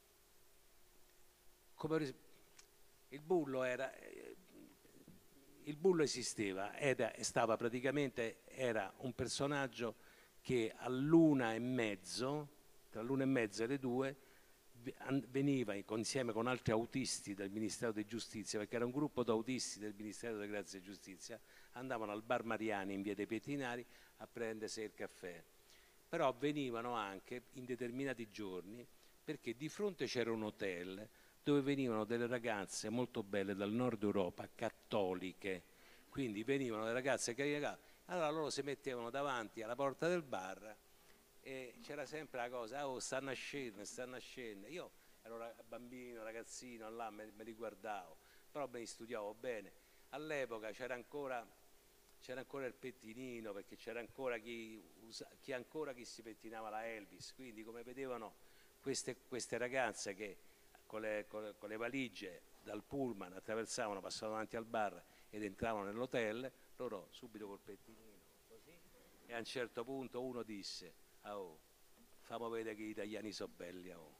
come, il Bullo era, il Bullo esisteva, era, stava praticamente, era un personaggio che all'una e mezzo, tra l'una e mezzo e le due, veniva insieme con altri autisti del Ministero di Giustizia, perché era un gruppo di autisti del Ministero della Grazia e Giustizia, andavano al Bar Mariani in via dei Pettinari a prendersi il caffè, però venivano anche in determinati giorni perché di fronte c'era un hotel dove venivano delle ragazze molto belle dal nord Europa, cattoliche, quindi venivano delle ragazze che allora loro si mettevano davanti alla porta del bar e c'era sempre la cosa, oh stanno a scendere, stanno a scendere, io ero bambino, ragazzino, là me, me li guardavo, però me li studiavo bene, all'epoca c'era ancora c'era ancora il pettinino, perché c'era ancora chi, chi ancora chi si pettinava la Elvis, quindi come vedevano queste, queste ragazze che con le, con, le, con le valigie dal pullman attraversavano, passavano davanti al bar ed entravano nell'hotel, loro subito col pettinino così, e a un certo punto uno disse, oh, fammi vedere che gli italiani sono belli, oh.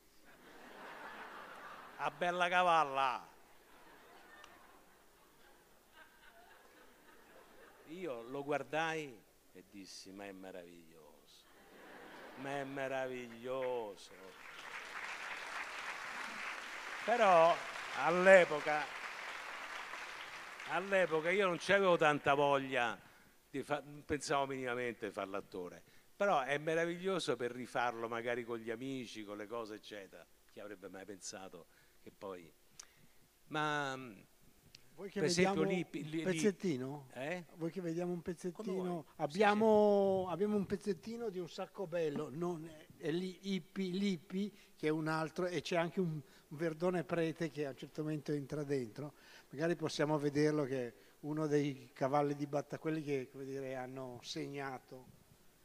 A bella cavalla! Io lo guardai e dissi, ma è meraviglioso, ma è meraviglioso. Però all'epoca, all'epoca io non c'avevo tanta voglia, di fa, non pensavo minimamente di fare l'attore, però è meraviglioso per rifarlo magari con gli amici, con le cose eccetera. Chi avrebbe mai pensato che poi... Ma... Vuoi che per vediamo esempio, lì, lì, un pezzettino? Eh? Vuoi che vediamo un pezzettino? Abbiamo, sì, sì. abbiamo un pezzettino di Un sacco bello, non è, è lì Ippi Lippi, che è un altro, e c'è anche un, un Verdone Prete che a un certo momento entra dentro. Magari possiamo vederlo, che è uno dei cavalli di battaglia, quelli che, come dire, hanno segnato.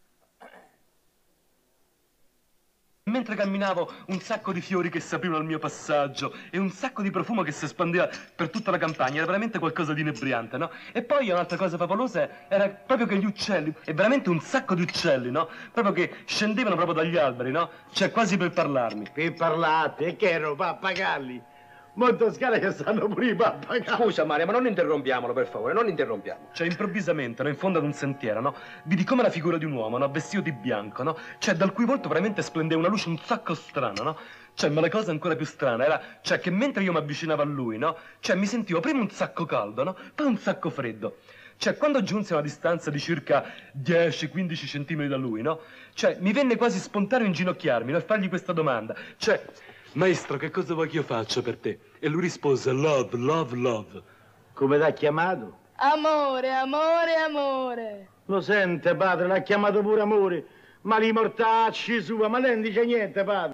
Mentre camminavo, un sacco di fiori che si aprivano al mio passaggio e un sacco di profumo che si espandeva per tutta la campagna, era veramente qualcosa di inebriante, no? E poi un'altra cosa favolosa era proprio che gli uccelli, e veramente un sacco di uccelli, no? Proprio che scendevano proprio dagli alberi, no? Cioè quasi per parlarmi. Per parlate? E che erano pappagalli? Molto scala che stanno pure i pappagalli. Scusa Maria, ma non interrompiamolo, per favore, non interrompiamo. Cioè improvvisamente, no, in fondo ad un sentiero, no? Vidi come la figura di un uomo, no? Vestito di bianco, no? Cioè dal cui volto veramente splendeva una luce un sacco strana, no? Cioè, ma la cosa ancora più strana era, cioè, che mentre io mi avvicinavo a lui, no? Cioè mi sentivo prima un sacco caldo, no? Poi un sacco freddo. Cioè, quando giunse a una distanza di circa dieci quindici centimetri da lui, no? Cioè, mi venne quasi spontaneo inginocchiarmi, no? E fargli questa domanda. Cioè, Maestro, che cosa vuoi che io faccia per te? E lui rispose, love, love, love. Come l'ha chiamato? Amore, amore, amore. Lo sente, padre, l'ha chiamato pure amore. Ma li mortacci sua, ma lei non dice niente, padre.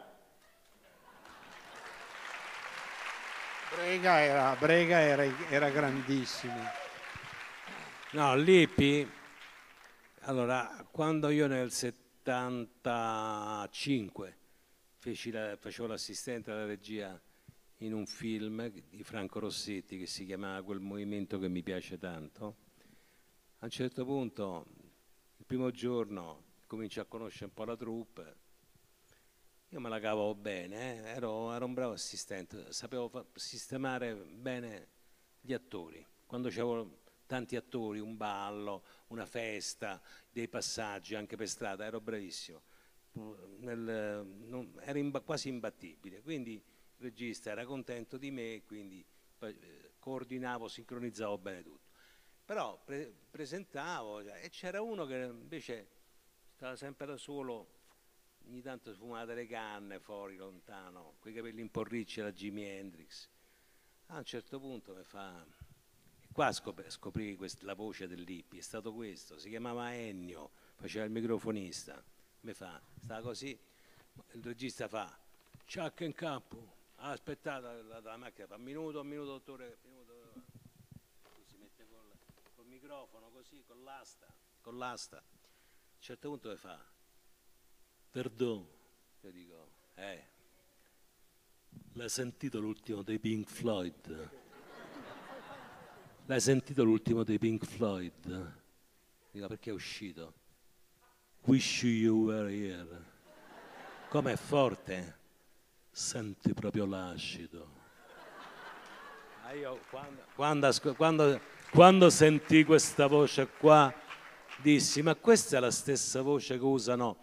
Brega era, Brega era, era grandissimo. No, Lippi, allora, quando io nel settantacinque feci la, facevo l'assistente alla regia in un film di Franco Rossetti che si chiamava Quel movimento che mi piace tanto, a un certo punto, il primo giorno, comincio a conoscere un po' la troupe. Io me la cavavo bene, eh? ero, ero un bravo assistente, sapevo fa- sistemare bene gli attori. Quando c'avevo tanti attori, un ballo, una festa, dei passaggi anche per strada, ero bravissimo. Nel, non, ero imba, quasi imbattibile, quindi il regista era contento di me, quindi eh, coordinavo, sincronizzavo bene tutto. Però pre- presentavo e c'era uno che invece stava sempre da solo, ogni tanto fumava delle canne fuori lontano, quei capelli un po' ricci alla Jimi Hendrix. A un certo punto mi fa, e qua scop- scoprì quest- la voce del Lippi, è stato questo, si chiamava Ennio, faceva il microfonista, mi fa, stava così, il regista fa, ciacca in campo, ah, aspettate la, la macchina, fa un minuto, un minuto, dottore, minuto, si mette col, col microfono così, con l'asta, con l'asta, a un certo punto mi fa, perdono, io dico, eh, l'hai sentito l'ultimo dei Pink Floyd? L'hai sentito l'ultimo dei Pink Floyd? Dico, perché è uscito? Wish you were here. Com'è forte? Senti proprio l'acido. Ah, io quando, quando, quando, quando sentì questa voce qua, dissi, ma questa è la stessa voce che usano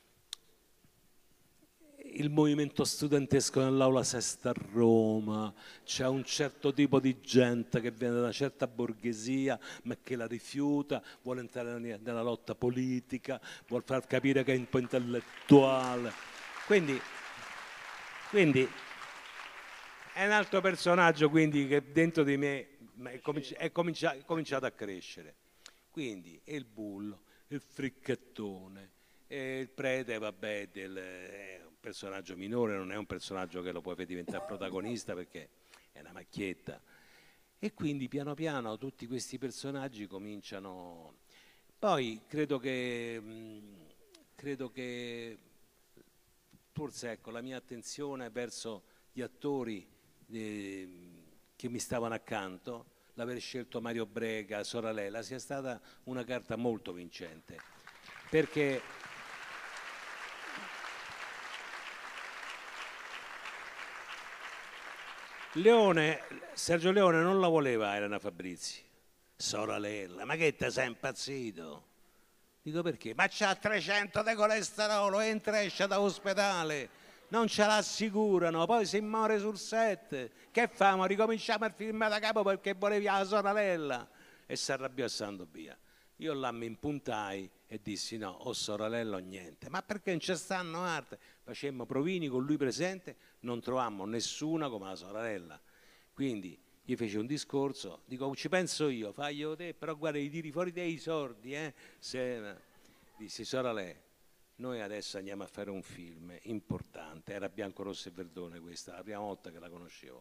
il movimento studentesco nell'aula sesta a Roma, c'è un certo tipo di gente che viene da una certa borghesia ma che la rifiuta, vuole entrare nella lotta politica, vuole far capire che è un po' intellettuale. Quindi, quindi è un altro personaggio quindi, che dentro di me è, cominci- è, comincia- è cominciato a crescere. Quindi è il bullo, il fricchettone, e il prete, vabbè, del... è un personaggio minore, non è un personaggio che lo puoi diventare protagonista perché è una macchietta. E quindi piano piano tutti questi personaggi cominciano. Poi credo che, mh, credo che forse ecco, la mia attenzione verso gli attori eh, che mi stavano accanto, l'aver scelto Mario Brega, Soralella, sia stata una carta molto vincente. Perché Leone, Sergio Leone non la voleva Elena Fabrizi. Soralella, ma che te sei impazzito? Dico perché? Ma c'ha trecento di colesterolo, entra e esce da ospedale, non ce l'assicurano, poi si muore sul set. Che famo? Ricominciamo il film da capo perché volevi la sorella. E si arrabbiò a Sandobia. Io là mi impuntai e dissi no, o sorella o niente. Ma perché non ci stanno arte? Facemmo provini con lui presente, non trovammo nessuna come la sorella. Quindi gli fece un discorso, dico ci penso io, faglielo te, però guarda, gli tiri fuori dei sordi. Eh? Se... Dissi sorella, noi adesso andiamo a fare un film importante, era Bianco, Rosso e Verdone questa, la prima volta che la conoscevo.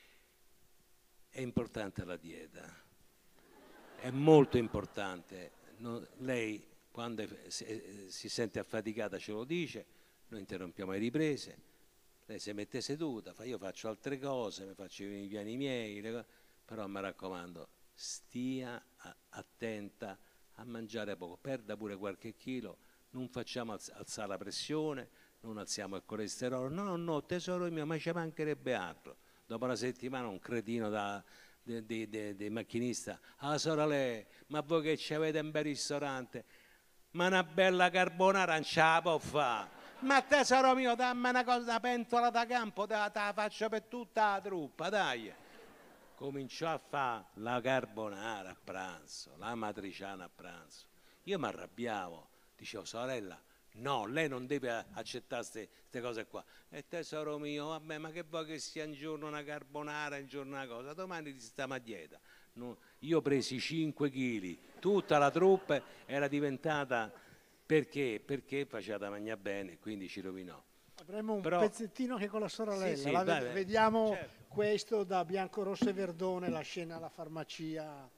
È importante la dieta. È molto importante, no, lei quando si, si sente affaticata ce lo dice, noi interrompiamo le riprese, lei si mette seduta, fa, io faccio altre cose, mi faccio i piani miei, le, però mi raccomando, stia a, attenta a mangiare poco, perda pure qualche chilo, non facciamo alz, alzare la pressione, non alziamo il colesterolo, no, no, tesoro mio, ma ci mancherebbe altro. Dopo una settimana un cretino da... dei macchinista, ah sorelle, ma voi che ci avete un bel ristorante, ma una bella carbonara non ce la può fare, ma tesoro mio dammi una cosa, una pentola da campo, te la, te la faccio per tutta la truppa, dai. Cominciò a fare la carbonara a pranzo, la matriciana a pranzo, io mi arrabbiavo, dicevo sorella No, lei non deve accettare queste cose qua. E tesoro mio, vabbè, ma che vuoi che sia un giorno una carbonara, un giorno una cosa, domani ti stiamo a dieta. No, io ho preso cinque chili, tutta la truppa era diventata, perché? Perché faceva da mangiare bene, quindi ci rovinò. Avremo un Però, pezzettino che con la sorella, sì, sì, la dai, vediamo, certo. Questo da Bianco, Rosso e Verdone, la scena alla farmacia.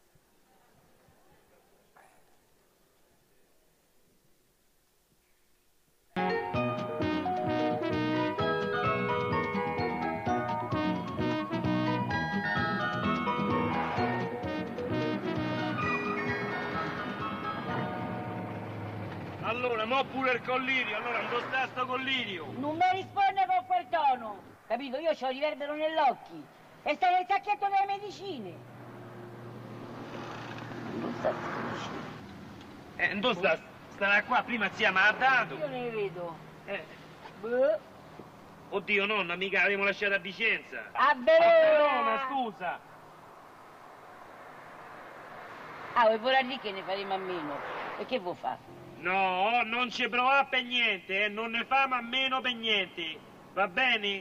Allora, mo pure il collirio, allora dove sta sto collirio? Non mi risponde con quel tono, capito? Io ho il riverbero nell'occhio e sta nel sacchetto delle medicine. Non sta sta medicine. Eh, dove sta? Starà qua, prima zia mi ha dato. Io ne vedo. Eh. Boh. Oddio, nonna, mica l'avevo lasciata a Vicenza. A Verona! Ma scusa. Ah, e vorrà lì che ne faremo a meno. E che vuoi fare? No, non ci provare per niente, eh? Non ne famo a meno per niente, va bene?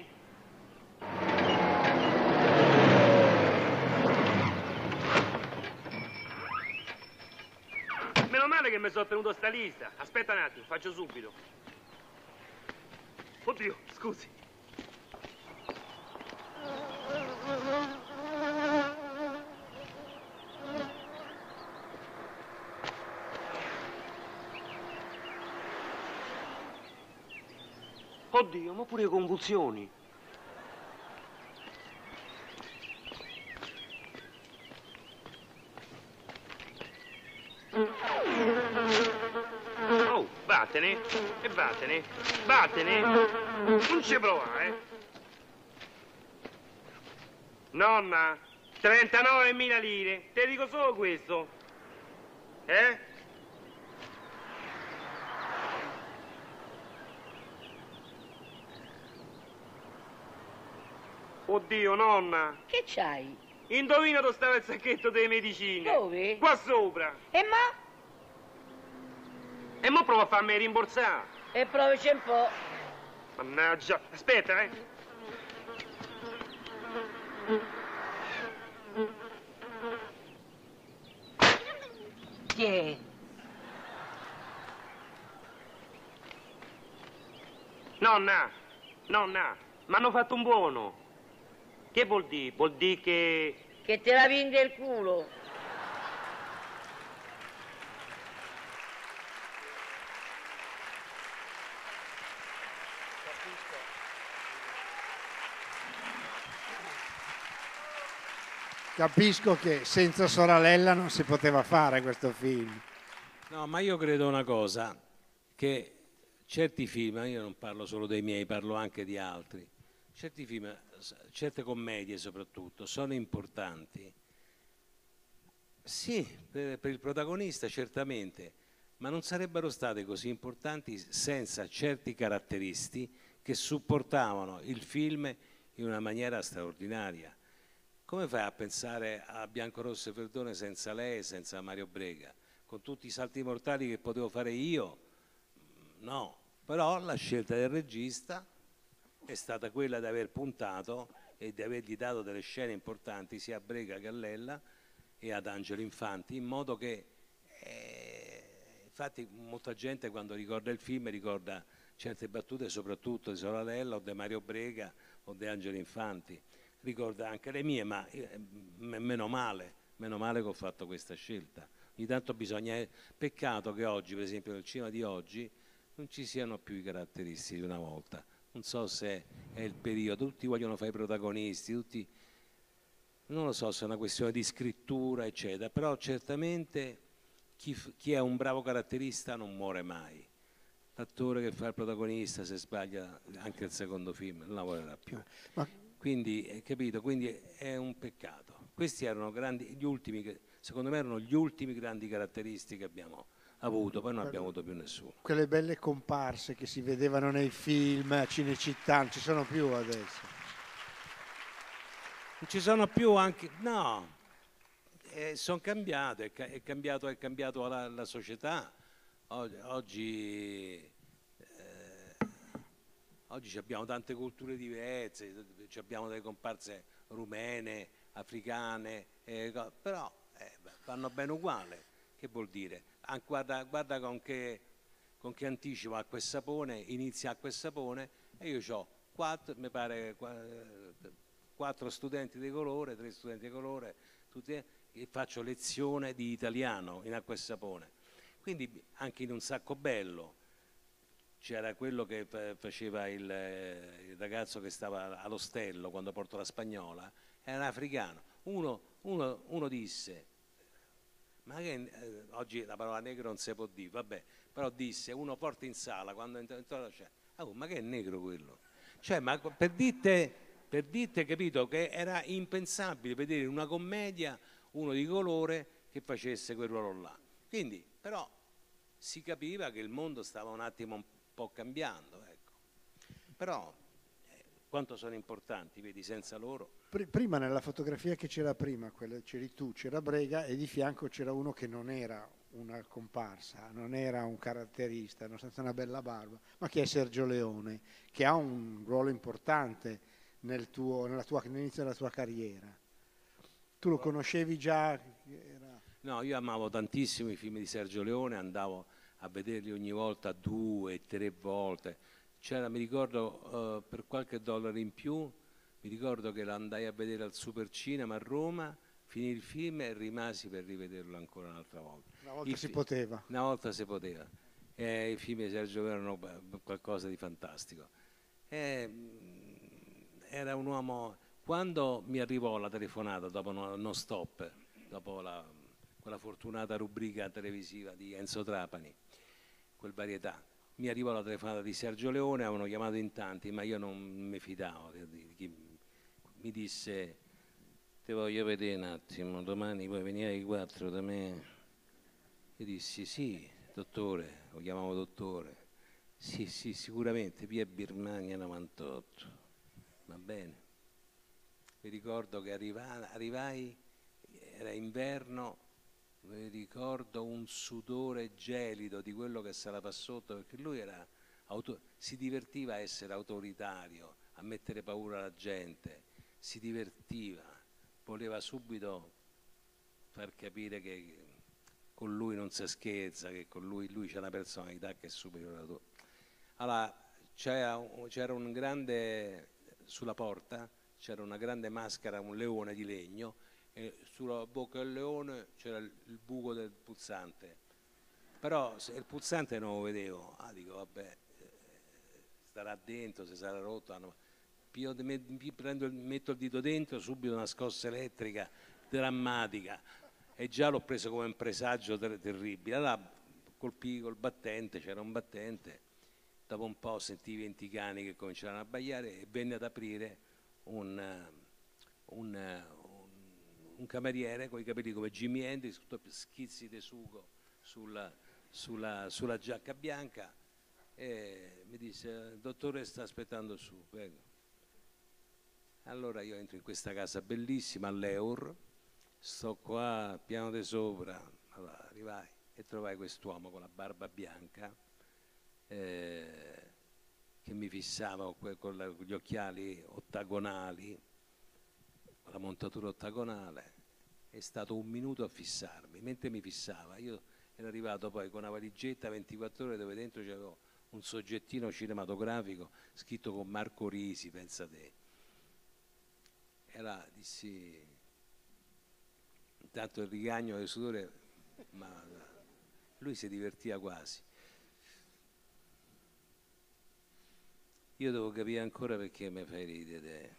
Meno male che mi sono tenuto sta lista. Aspetta un attimo, faccio subito. Oddio, scusi. Oddio, ma pure convulsioni. Oh, vattene, e vattene, vattene. Non ci provare, eh. Nonna, trentanovemila lire, te dico solo questo. Eh? Oddio, nonna. Che c'hai? Indovina dove stava il sacchetto delle medicine. Dove? Qua sopra. E mo? E mo prova a farmi rimborsare. E provaci un po'. Mannaggia. Aspetta, eh. Che? Nonna, nonna, mi hanno fatto un buono. Che vuol dire? Vuol dire che... Che te la vinde il culo. Capisco che senza sorella non si poteva fare questo film. No, ma io credo una cosa, che certi film, io non parlo solo dei miei, parlo anche di altri, certi film, certe commedie soprattutto, sono importanti. Sì, per, per il protagonista certamente, ma non sarebbero state così importanti senza certi caratteristi che supportavano il film in una maniera straordinaria. Come fai a pensare a Bianco, Rosso e Verdone senza lei e senza Mario Brega? Con tutti i salti mortali che potevo fare io? No, però la scelta del regista è stata quella di aver puntato e di avergli dato delle scene importanti sia a Brega che a Lella e ad Angelo Infanti, in modo che, eh, infatti molta gente quando ricorda il film ricorda certe battute soprattutto di Soralella o di Mario Brega o di Angelo Infanti, ricorda anche le mie, ma eh, meno male, meno male che ho fatto questa scelta. Ogni tanto bisogna, peccato che oggi, per esempio nel cinema di oggi, non ci siano più i caratteristici di una volta. Non so se è il periodo, tutti vogliono fare i protagonisti, tutti, non lo so se è una questione di scrittura, eccetera, però certamente chi, chi è un bravo caratterista non muore mai. L'attore che fa il protagonista, se sbaglia anche il secondo film, non lavorerà più. Ma... Quindi, capito? Quindi è un peccato. Questi erano grandi, gli ultimi, che, secondo me erano gli ultimi grandi caratteristiche che abbiamo avuto, poi non abbiamo avuto più nessuno. Quelle belle comparse che si vedevano nei film, a Cinecittà, non ci sono più adesso. Non ci sono più anche, no, eh, sono cambiate, è, è cambiato, è cambiato la, la società, oggi, eh, oggi abbiamo tante culture diverse, abbiamo delle comparse rumene, africane, eh, però eh, vanno bene uguale. Che vuol dire? Ah, guarda, guarda con che, con che anticipo acqua e sapone, inizia acqua e sapone, e io ho quattro, mi pare, quattro studenti di colore, tre studenti di colore, tutti, e faccio lezione di italiano in acqua e sapone. Quindi anche in Un sacco bello c'era quello che faceva il, il ragazzo che stava all'ostello quando portò la spagnola, era africano. Uno, uno, uno disse, ma che eh, oggi la parola negro non si può dire, vabbè, però disse, uno porta in sala quando entrò, cioè, oh, ma che è negro quello? Cioè, ma per dite, per dite, capito, che era impensabile vedere in una commedia uno di colore che facesse quel ruolo là. Quindi, però, si capiva che il mondo stava un attimo un po' cambiando, ecco. Però eh, quanto sono importanti, vedi, senza loro. Prima nella fotografia che c'era prima, c'eri tu, c'era Brega, e di fianco c'era uno che non era una comparsa, non era un caratterista, nonostante una bella barba, ma che è Sergio Leone, che ha un ruolo importante nel tuo, nella tua, nell'inizio della tua carriera. Tu lo conoscevi già? Era... No, io amavo tantissimo i film di Sergio Leone, andavo a vederli ogni volta due, tre volte. C'era, mi ricordo, uh, per qualche dollaro in più, mi ricordo che l'andai a vedere al Super Cinema a Roma, finì il film e rimasi per rivederlo ancora un'altra volta. Una volta si poteva. Una volta si poteva. Eh, I film di Sergio Leone erano qualcosa di fantastico. Eh, era un uomo... Quando mi arrivò la telefonata dopo No Stop, dopo la, quella fortunata rubrica televisiva di Enzo Trapani, quel varietà, mi arrivò la telefonata di Sergio Leone, avevano chiamato in tanti, ma io non mi fidavo. Mi disse, ti voglio vedere un attimo, domani puoi venire ai quattro da me? Io dissi, sì, dottore, lo chiamavo dottore. Sì, sì, sicuramente, via Birmania novantotto. Va bene. Mi ricordo che arrivai, arrivai, era inverno, mi ricordo un sudore gelido di quello che sarà sotto, perché lui era auto, si divertiva a essere autoritario, a mettere paura alla gente, si divertiva, voleva subito far capire che con lui non si scherza, che con lui, lui c'è una personalità che è superiore a tutti. Allora c'era un grande, sulla porta, c'era una grande maschera, un leone di legno, e sulla bocca del leone c'era il, il buco del pulsante. Però se il pulsante non lo vedevo, ah, dico vabbè, eh, starà dentro, se sarà rotto. Hanno... Io prendo, metto il dito dentro, subito una scossa elettrica drammatica, e già l'ho preso come un presagio ter terribile. Allora colpii col battente, c'era un battente, dopo un po' sentii venti cani che cominciarono a abbaiare e venne ad aprire Un, un, un, un cameriere con i capelli come Jimi Hendrix, tutto schizzi di sugo sulla, sulla, sulla giacca bianca, e mi disse, dottore sta aspettando su, prego. Allora io entro in questa casa bellissima all'Eur, sto qua piano di sopra, allora arrivai e trovai quest'uomo con la barba bianca, eh, che mi fissava con gli occhiali ottagonali, con la montatura ottagonale. È stato un minuto a fissarmi. Mentre mi fissava, io ero arrivato poi con una valigetta ventiquattro ore dove dentro c'avevo un soggettino cinematografico scritto con Marco Risi, pensa te. E là dissi, intanto il rigagno del sudore, ma lui si divertiva quasi. Io devo capire ancora perché mi fai ridere.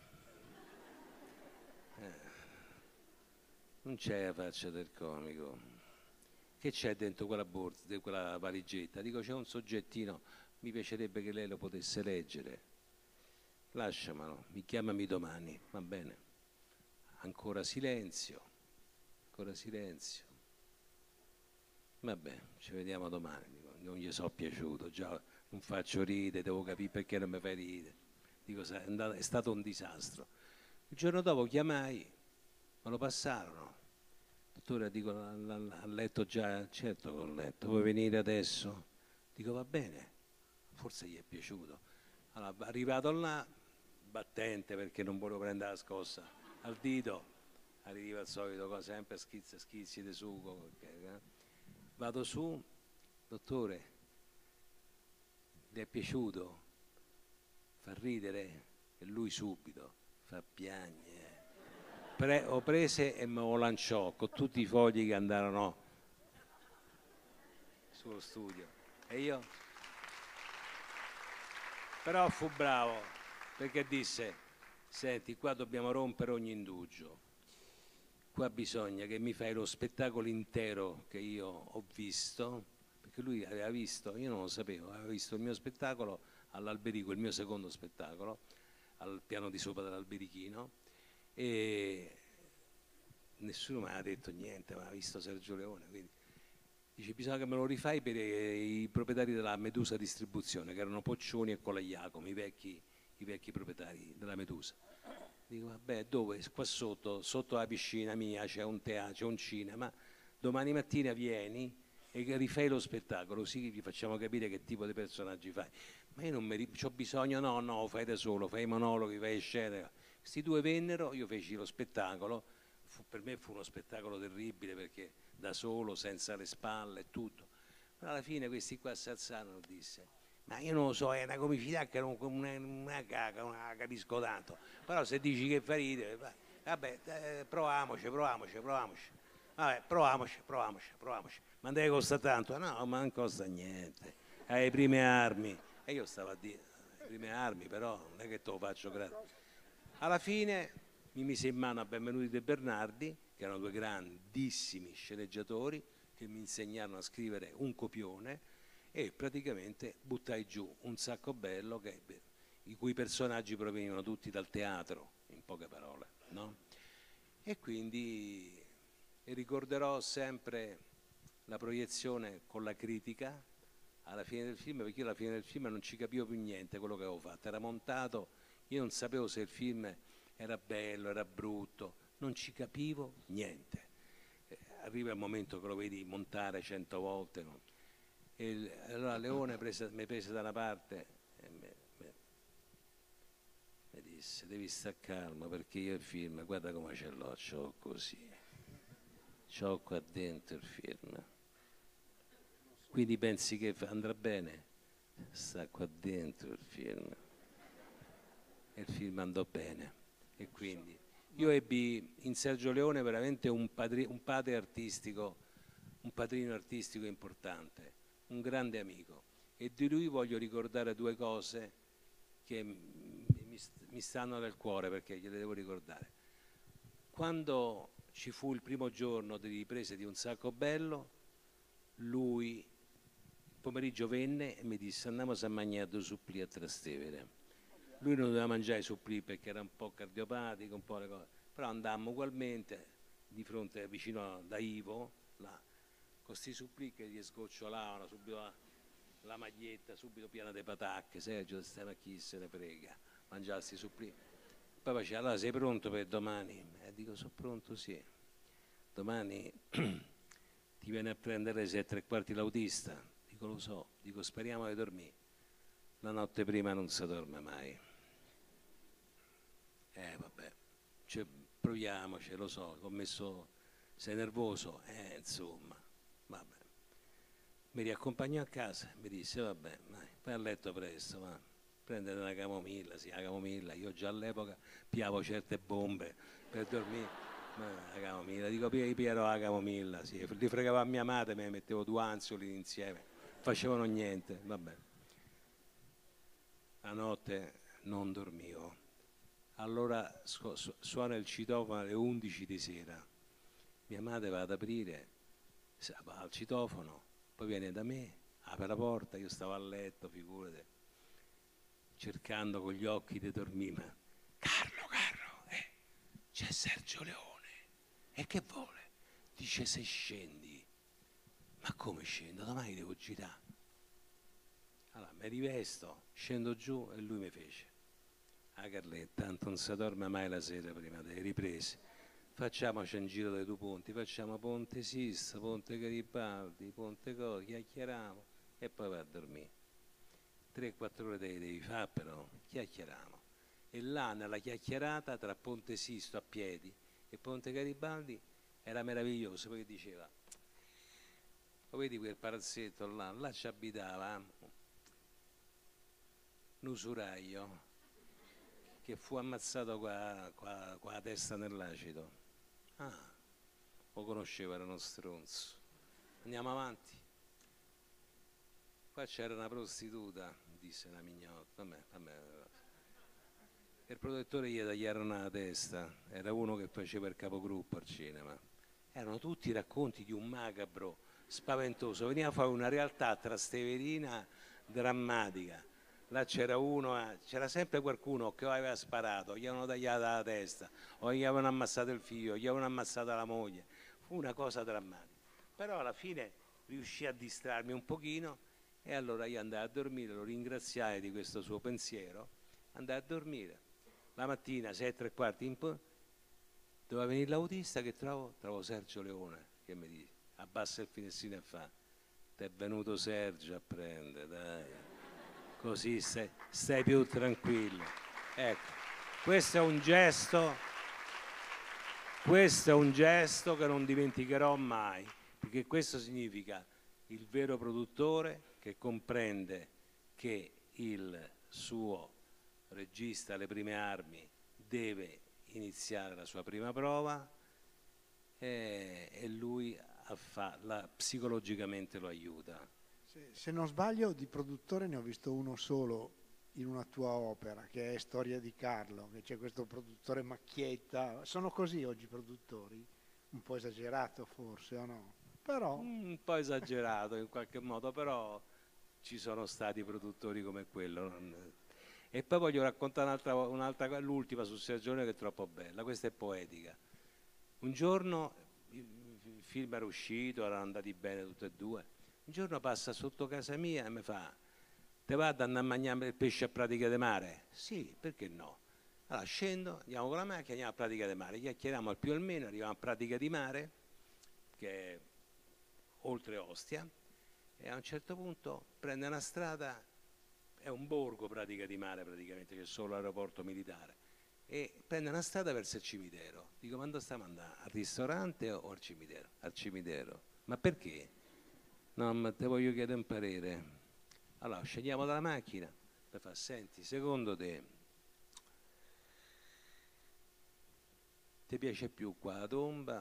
Eh. Non c'è la faccia del comico. Che c'è dentro quella borsa, quella valigetta? Dico, c'è un soggettino, mi piacerebbe che lei lo potesse leggere. Lasciamelo, mi chiamami domani, va bene? Ancora silenzio, ancora silenzio. Vabbè, ci vediamo domani. Non gli sono piaciuto, già non faccio ridere, devo capire perché non mi fai ridere. Dico, è stato un disastro. Il giorno dopo chiamai, me lo passarono. dottore, dico, ha letto già? Certo che ho letto, vuoi venire adesso? Dico, va bene, forse gli è piaciuto. Allora, arrivato là, battente perché non volevo prendere la scossa, al dito, arriva il solito, sempre schizzi, schizzi di sugo. Eh. Vado su, dottore, gli è piaciuto? Fa ridere? E lui subito fa piagne. Pre ho prese e me lo lanciò con tutti i fogli che andarono sullo studio. E io? Però fu bravo, perché disse, senti, qua dobbiamo rompere ogni indugio. Qua bisogna che mi fai lo spettacolo intero che io ho visto, perché lui aveva visto, io non lo sapevo, aveva visto il mio spettacolo all'Alberico, il mio secondo spettacolo, al piano di sopra dell'Alberichino, e nessuno mi ha detto niente, ma ha visto Sergio Leone, quindi dice bisogna che me lo rifai per i proprietari della Medusa Distribuzione, che erano Poccioni e Colaiacomo, i vecchi, i vecchi proprietari della Medusa. Dico vabbè, dove? Qua sotto, sotto la piscina mia c'è un teatro, c'è un cinema, domani mattina vieni e rifai lo spettacolo, così vi facciamo capire che tipo di personaggi fai. Ma io non mi ho bisogno, no, no, fai da solo, fai i monologhi, fai scene. Questi due vennero, io feci lo spettacolo, fu, per me fu uno spettacolo terribile perché da solo, senza le spalle e tutto. Ma alla fine questi qua si alzarono e disse, ma io non lo so, è una comicità che non una, una caga, non la capisco tanto. Però se dici che fa ridere, vabbè, eh, proviamoci, proviamoci, proviamoci. Vabbè, proviamoci, proviamoci, proviamoci. Ma deve costare tanto? No, ma non costa niente. Hai le prime armi. E io stavo a dire, le prime armi, però non è che te lo faccio gratis. Alla fine mi mise in mano a Benvenuti De Bernardi, che erano due grandissimi sceneggiatori, che mi insegnarono a scrivere un copione e praticamente buttai giù un sacco bello, che, i cui personaggi provenivano tutti dal teatro, in poche parole, no? E quindi ricorderò sempre la proiezione con la critica alla fine del film, perché io alla fine del film non ci capivo più niente quello che avevo fatto, era montato, io non sapevo se il film era bello, era brutto, non ci capivo niente. Eh, arriva il momento che lo vedi montare cento volte, no? E il, allora Leone prese, mi prese da una parte e mi, mi, mi disse devi stare calmo perché io il film, guarda come ce l'ho, c'ho così, c'ho qua dentro il film. Quindi pensi che andrà bene? Sta qua dentro il film. E il film andò bene. E quindi io ebbi in Sergio Leone veramente un, padri, un padre artistico, un padrino artistico importante, un grande amico. E di lui voglio ricordare due cose che mi, mi stanno nel cuore perché gliele devo ricordare. Quando ci fu il primo giorno di riprese di Un sacco bello, lui pomeriggio venne e mi disse andiamo a mangiare due supplì a Trastevere. Lui non doveva mangiare i supplì perché era un po' cardiopatico, un po' le cose, però andammo ugualmente di fronte, vicino da Ivo, là, con questi supplì che gli sgocciolavano subito la, la maglietta, subito piena di patacche, Sergio stiamo a chi se ne frega, mangiare questi supplì. Poi faceva, allora sei pronto per domani? E dico sono pronto, sì. Domani ti viene a prendere sei e tre quarti l'autista. Dico lo so, dico speriamo di dormire. La notte prima non si dorme mai. Eh vabbè, cioè, proviamoci, lo so, ho messo, sei nervoso? Eh insomma, vabbè. Mi riaccompagnò a casa, mi disse vabbè, vai, vai a letto presto, va. Prendete una camomilla, sì, la camomilla, io già all'epoca piavo certe bombe per dormire. Ma la camomilla, dico Piero la camomilla, sì, li fregavo a mia madre, mi mettevo due ansioli insieme, facevano niente, vabbè. La notte non dormivo, allora su su suona il citofono alle undici di sera, mia madre va ad aprire, va al citofono, poi viene da me, apre la porta, io stavo a letto, figurate, cercando con gli occhi di dormire, Carlo, Carlo, eh, c'è Sergio Leone. E che vuole? Dice se scendi. Ma come scendo? Domani devo girare. Allora mi rivesto, scendo giù e lui mi fece. Ah Carletta, tanto non si dorme mai la sera prima delle riprese. facciamoci un giro dai due ponti, facciamo Ponte Sisto, Ponte Garibaldi, Ponte Co, chiacchieriamo e poi vai a dormire. tre quattro ore devi, devi fare, però chiacchieriamo. E là nella chiacchierata tra Ponte Sisto a piedi e Ponte Garibaldi era meraviglioso, perché diceva, lo vedi quel palazzetto là, là ci abitava un usuraio che fu ammazzato qua, qua, qua a testa nell'acido. Ah, lo conosceva, era uno stronzo. Andiamo avanti. Qua c'era una prostituta, disse una mignotta. Vabbè, vabbè. Il protettore gli tagliarono la testa, era uno che faceva il capogruppo al cinema. Erano tutti racconti di un macabro spaventoso, veniva a fare una realtà trasteverina drammatica. Là c'era uno, c'era sempre qualcuno che aveva sparato, gli avevano tagliato la testa, o gli avevano ammazzato il figlio, gli avevano ammazzato la moglie. Fu una cosa drammatica. Però alla fine riuscì a distrarmi un pochino e allora io andai a dormire, lo ringraziai di questo suo pensiero, andai a dormire. La mattina, sette e quarti, in po', doveva venire l'autista, che trovo? Trovo Sergio Leone, che mi dice, abbassa il finestrino e fa, t'è venuto Sergio a prendere, dai, così stai, stai più tranquillo. Ecco, questo è un gesto, questo è un gesto che non dimenticherò mai, perché questo significa il vero produttore che comprende che il suo regista alle prime armi deve iniziare la sua prima prova e, e lui a fa, la, psicologicamente lo aiuta. Se, se non sbaglio di produttore ne ho visto uno solo in una tua opera, che è Storia di Carlo, che c'è questo produttore macchietta. Sono così oggi i produttori? Un po' esagerato forse, o no? Però... un po' esagerato in qualche modo, però ci sono stati produttori come quello. E poi voglio raccontare un'altra, un'altra, l'ultima su Sergio Leone, che è troppo bella, questa è poetica. Un giorno, il film era uscito, erano andati bene tutti e due, un giorno passa sotto casa mia e mi fa, te vado a mangiare il pesce a Pratica de Mare? Sì, perché no? Allora scendo, andiamo con la macchina, andiamo a Pratica de Mare, chiacchieriamo al più o al meno, arriviamo a Pratica di Mare, che è oltre Ostia, e a un certo punto prende una strada, è un borgo Pratica di Mare praticamente, c'è solo l'aeroporto militare, e prende una strada verso il cimitero. Dico, ma dove stiamo andando? Al ristorante o al cimitero? Al cimitero. Ma perché? No, ma te voglio chiedere un parere. Allora, scendiamo dalla macchina, mi fa, senti, secondo te, ti piace più qua la tomba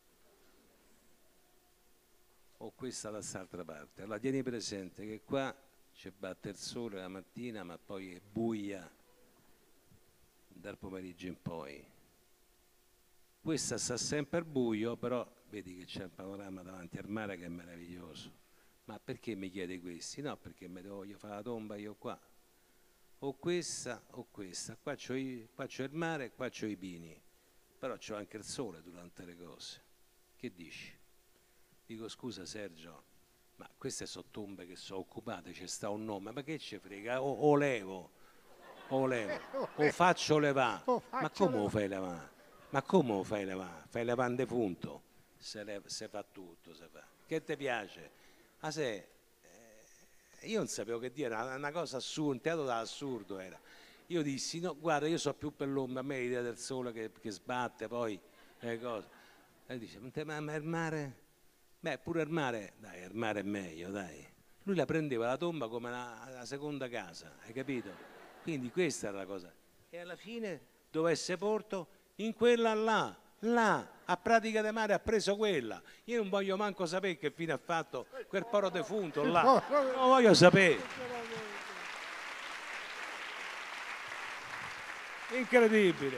o questa da quest'altra parte? Allora, tieni presente che qua ci batte il sole la mattina, ma poi è buia dal pomeriggio in poi. Questa sta sempre al buio, però vedi che c'è il panorama davanti al mare che è meraviglioso. Ma perché mi chiede questi? No, perché mi voglio fare la tomba io qua. O questa o questa. Qua c'ho, i, qua c'ho il mare, qua c'ho i pini. Però c'ho anche il sole durante le cose. Che dici? Dico, scusa Sergio, ma queste sono tombe che sono occupate, c'è sta un nome, ma che ci frega? O, o levo, o levo, o faccio levare. Ma come lo fai levare? Ma come lo fai levare? Fai levare un defunto? Se, le, se fa tutto, se fa. Che ti piace? Ah, se, eh, io non sapevo che dire, era una cosa assurda, un teatro d'assurdo era. Io dissi, no, guarda, io so più per l'ombra, a me l'idea del sole che, che sbatte, poi le cose. E dice, ma, ma il mare? Beh, pure il mare, dai, il mare è meglio, dai. Lui la prendeva la tomba come la, la seconda casa, hai capito? Quindi questa era la cosa. E alla fine dove è sepolto? In quella là. Là, a Pratica de Mare ha preso quella. Io non voglio manco sapere che fine ha fatto quel poro defunto là. Non lo voglio sapere. Incredibile.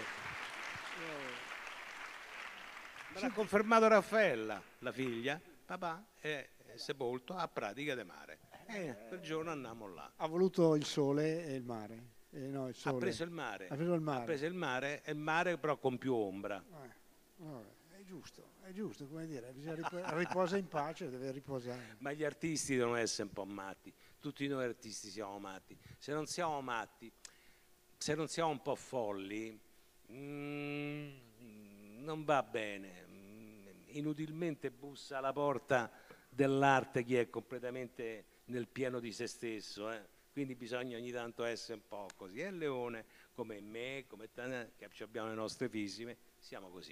Me l'ha confermato Raffaella, la figlia. Papà è sepolto a Pratica de Mare. E quel giorno andiamo là. Ha voluto il sole e il mare. Eh, no, il sole. Ha preso il mare. Ha preso il mare. Ha preso il mare, e il mare però con più ombra. Eh. Vabbè, è giusto, è giusto, come dire, bisogna rip- riposa in pace, deve riposare. Ma gli artisti devono essere un po' matti, tutti noi artisti siamo matti, se non siamo matti, se non siamo un po' folli, mm, non va bene, inutilmente bussa alla porta dell'arte chi è completamente nel pieno di se stesso, eh? Quindi bisogna ogni tanto essere un po' così. E Leone, come me, come te, che abbiamo le nostre fisime, siamo così.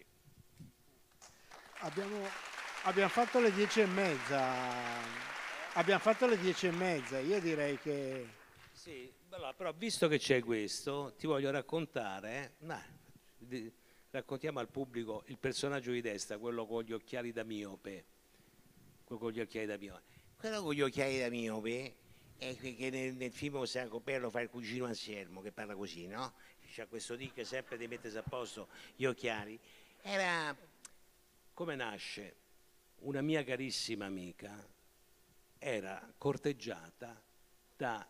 Abbiamo, abbiamo fatto le dieci e mezza, abbiamo fatto le dieci e mezza, io direi che... Sì, però visto che c'è questo, ti voglio raccontare, eh? nah, raccontiamo al pubblico il personaggio di destra, quello con gli occhiali da miope, quello con gli occhiali da miope. Quello con gli occhiali da miope è che nel, nel film San Coperlo fa il cugino Anselmo, che parla così, no? C'ha questo dì che sempre ti mettesi a posto gli occhiali. Era... Come nasce? Una mia carissima amica era corteggiata da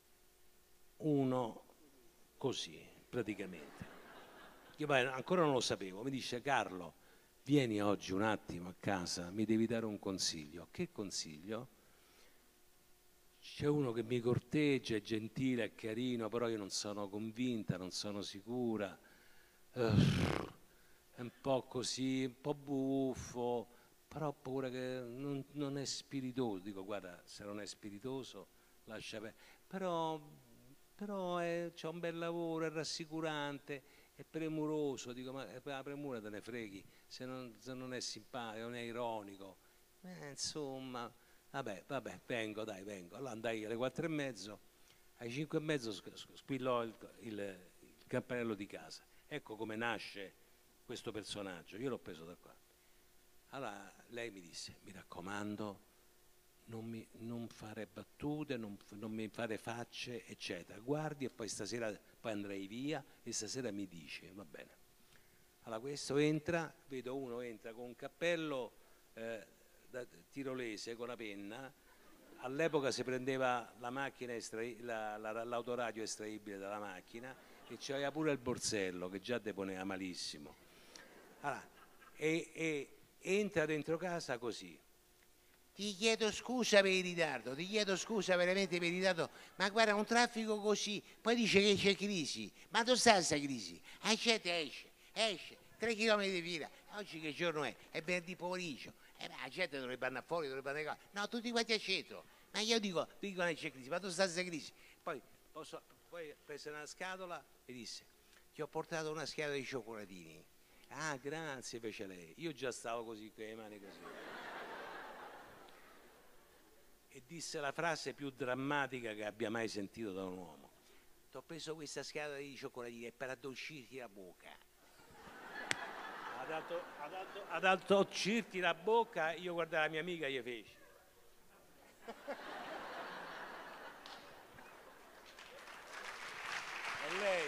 uno così, praticamente. Io ancora non lo sapevo, mi dice: Carlo, vieni oggi un attimo a casa, mi devi dare un consiglio. Che consiglio? C'è uno che mi corteggia, è gentile, è carino, però io non sono convinta, non sono sicura, uh, è un po' così, un po' buffo, però ho paura che non, non è spiritoso. Dico: guarda, se non è spiritoso lascia perdere, però, però c'è un bel lavoro, è rassicurante, è premuroso. Dico: ma la premura te ne freghi, se non, se non è simpatico, non è ironico, eh, insomma... Vabbè, vabbè, vengo, dai, vengo. Allora andai alle quattro e mezzo, alle cinque e mezzo squillò il, il, il campanello di casa. Ecco come nasce questo personaggio. Io l'ho preso da qua. Allora lei mi disse: mi raccomando, non, mi, non fare battute, non, non mi fare facce, eccetera. Guardi e poi stasera poi andrei via e stasera mi dice, va bene. Allora questo entra, vedo uno entra con un cappello... Eh, da tirolese con la penna. All'epoca si prendeva la macchina, la, la, l'autoradio estraibile dalla macchina e c'aveva pure il borsello che già deponeva malissimo. Allora, e, e entra dentro casa così: ti chiedo scusa per il ritardo, ti chiedo scusa veramente per il ritardo, ma guarda, un traffico così, poi dice che c'è crisi, ma dove sta questa crisi? La gente esce, esce, tre chilometri di fila, oggi che giorno è? È venerdì pomeriggio. Eh beh, la gente dovrebbe andare fuori, dovrebbe andare qua. No, tutti quanti a centro. Ma io dico, dico non c'è crisi, ma dove sta questa crisi? Poi, posso, poi prese una scatola e disse: ti ho portato una scatola di cioccolatini. Ah, grazie, fece lei. Io già stavo così, con le mani così. E disse la frase più drammatica che abbia mai sentito da un uomo: ti ho preso questa scatola di cioccolatini per addolcirti la bocca. Ad alto, ad alto, ad addolcirti la bocca, io guardavo la mia amica e gli feci. E lei...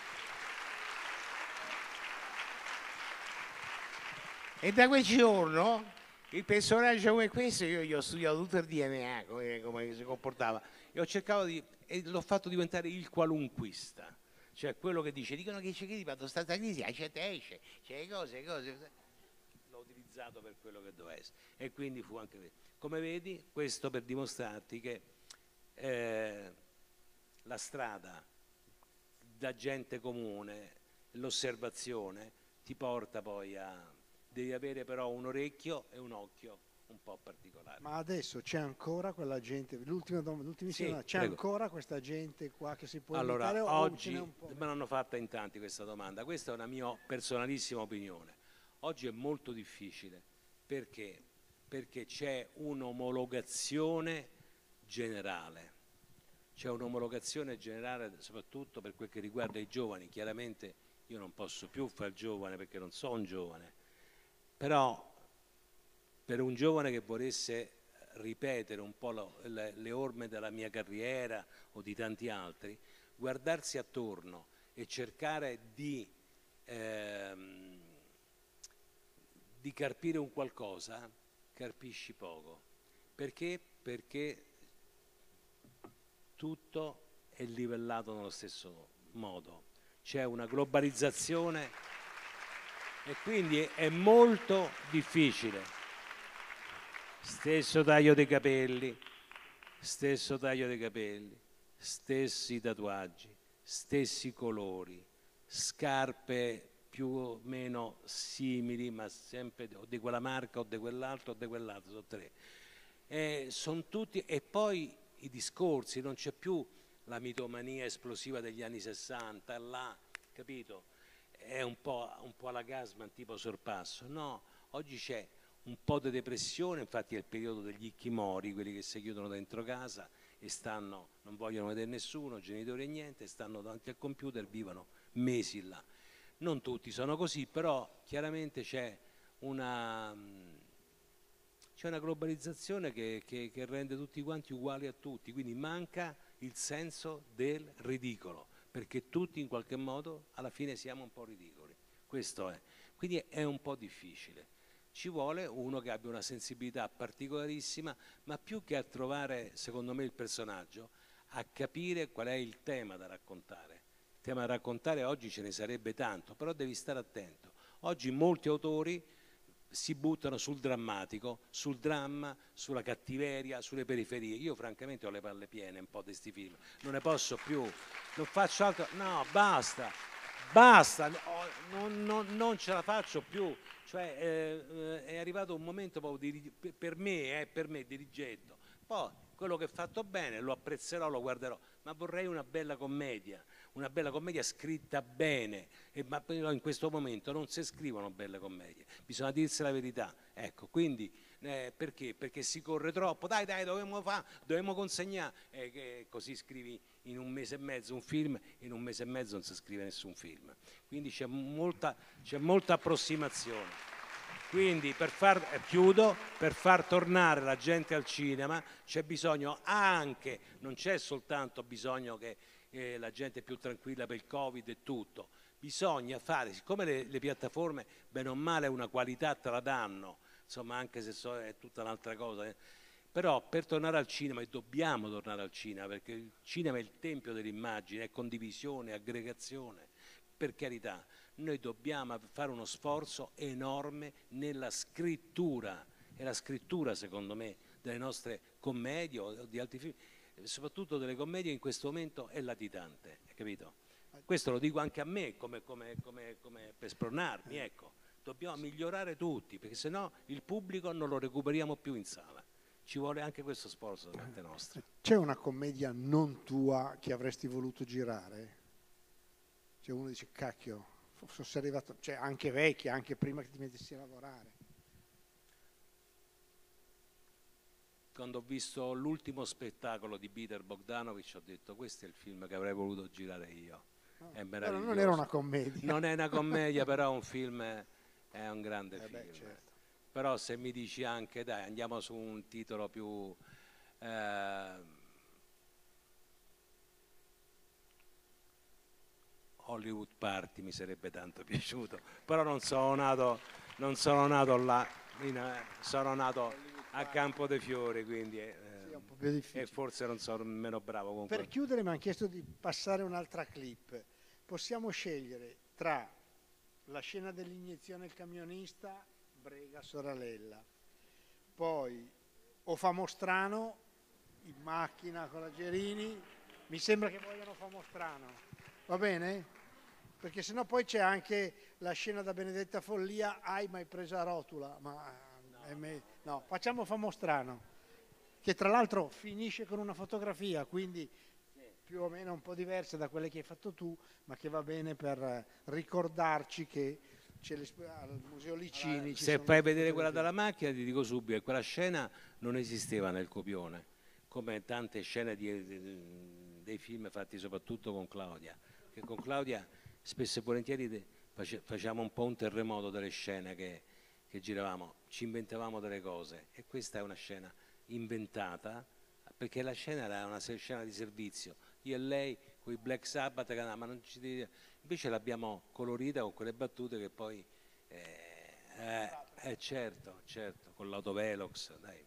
E da quel giorno, il personaggio come questo, io gli ho studiato tutto il D N A, come, come si comportava, e ho cercato di... e l'ho fatto diventare il qualunquista. Cioè quello che dice, dicono che c'è crisi, ma dove sta questa crisi, la gente esce, c'è le cose, le cose. L'ho utilizzato per quello che doveva essere. E quindi fu anche questo. Come vedi, questo per dimostrarti che eh, la strada da gente comune, l'osservazione, ti porta poi a... Devi avere però un orecchio e un occhio un po' particolare. Ma adesso c'è ancora quella gente, l'ultima l'ultimissima, sì, c'è prego. ancora questa gente qua che si può allora, imitare? Oggi o un po'? me l'hanno fatta in tanti questa domanda, questa è una mia personalissima opinione. Oggi è molto difficile, perché? Perché c'è un'omologazione generale, c'è un'omologazione generale soprattutto per quel che riguarda i giovani. Chiaramente io non posso più fare giovane perché non sono un giovane, però per un giovane che volesse ripetere un po' lo, le, le orme della mia carriera o di tanti altri, guardarsi attorno e cercare di, ehm, di carpire un qualcosa, carpisci poco. Perché? Perché tutto è livellato nello stesso modo. C'è una globalizzazione e quindi è molto difficile. Stesso taglio dei capelli, stesso taglio dei capelli, stessi tatuaggi, stessi colori, scarpe più o meno simili, ma sempre o di quella marca o di quell'altro o di quell'altro, sono tre. Eh, sono tutti, e poi i discorsi, non c'è più la mitomania esplosiva degli anni sessanta, là, capito? È un po', un po' alla Gasman, tipo sorpasso. No, oggi c'è un po' di depressione, infatti è il periodo degli hikikomori, quelli che si chiudono dentro casa e stanno, non vogliono vedere nessuno, genitori e niente, stanno davanti al computer, vivono mesi là. Non tutti sono così, però chiaramente c'è una, c'è una globalizzazione che, che, che rende tutti quanti uguali a tutti, quindi manca il senso del ridicolo, perché tutti in qualche modo alla fine siamo un po' ridicoli, questo è. Quindi è un po' difficile. Ci vuole uno che abbia una sensibilità particolarissima, ma più che a trovare, secondo me, il personaggio, a capire qual è il tema da raccontare. Il tema da raccontare oggi ce ne sarebbe tanto, però devi stare attento. Oggi molti autori si buttano sul drammatico, sul dramma, sulla cattiveria, sulle periferie. Io francamente ho le palle piene un po' di questi film, non ne posso più, non faccio altro, no, basta, basta, non, non, non ce la faccio più. Cioè eh, è arrivato un momento proprio di, per me, eh, per me dirigendo, poi quello che è fatto bene lo apprezzerò, lo guarderò, ma vorrei una bella commedia, una bella commedia scritta bene, e, ma in questo momento non si scrivono belle commedie, bisogna dirsi la verità, ecco, quindi eh, perché? Perché si corre troppo, dai dai dobbiamo fare, dobbiamo consegnare, eh, che così scrivi in un mese e mezzo un film, in un mese e mezzo non si scrive nessun film, quindi c'è molta, c'è molta approssimazione. Quindi per far, eh, chiudo, per far tornare la gente al cinema c'è bisogno anche, non c'è soltanto bisogno che eh, la gente è più tranquilla per il Covid e tutto, bisogna fare, siccome le, le piattaforme bene o male una qualità te la danno, insomma anche se so, è tutta un'altra cosa, eh, però per tornare al cinema, e dobbiamo tornare al cinema, perché il cinema è il tempio dell'immagine, è condivisione, aggregazione, per carità. Noi dobbiamo fare uno sforzo enorme nella scrittura, e la scrittura secondo me delle nostre commedie o di altri film, soprattutto delle commedie in questo momento è latitante, capito? Questo lo dico anche a me come, come, come, come per spronarmi, ecco, dobbiamo migliorare tutti, perché sennò il pubblico non lo recuperiamo più in sala, ci vuole anche questo sforzo da parte nostra. C'è una commedia non tua che avresti voluto girare? Cioè uno dice cacchio, sono arrivato, cioè anche vecchia, anche prima che ti mettessi a lavorare. Quando ho visto l'ultimo spettacolo di Peter Bogdanovich ho detto questo è il film che avrei voluto girare io. No, è però non era una commedia. Non è una commedia, però un film è, è un grande eh film. beh, certo. Però se mi dici anche, dai, andiamo su un titolo più... Eh, Hollywood Party mi sarebbe tanto piaciuto, però non sono nato, non sono nato là, sono nato a Campo dei Fiori, quindi eh, sì, è un po' più difficile. E forse non sono nemmeno bravo comunque. Per chiudere mi hanno chiesto di passare un'altra clip, possiamo scegliere tra la scena dell'iniezione al camionista, Brega Soralella, poi O Famo Strano, in macchina con la Gerini, mi sembra che vogliano Famo Strano, va bene? Perché sennò poi c'è anche la scena da Benedetta Follia, hai mai presa a rotula, ma no, è me... no, facciamo Famo Strano, che tra l'altro finisce con una fotografia, quindi più o meno un po' diversa da quelle che hai fatto tu, ma che va bene per ricordarci che c'è al Museo Licini. Allora, ci se sono fai vedere quella dalla macchina ti dico subito che quella scena non esisteva nel copione, come tante scene di, di, dei film fatti soprattutto con Claudia, che con Claudia spesso e volentieri facciamo un po' un terremoto delle scene che, che giravamo, ci inventavamo delle cose e questa è una scena inventata perché la scena era una scena di servizio, io e lei con i Black Sabbath, ma non ci devi... invece l'abbiamo colorita con quelle battute che poi eh, eh, eh, certo, certo, con l'autovelox, dai.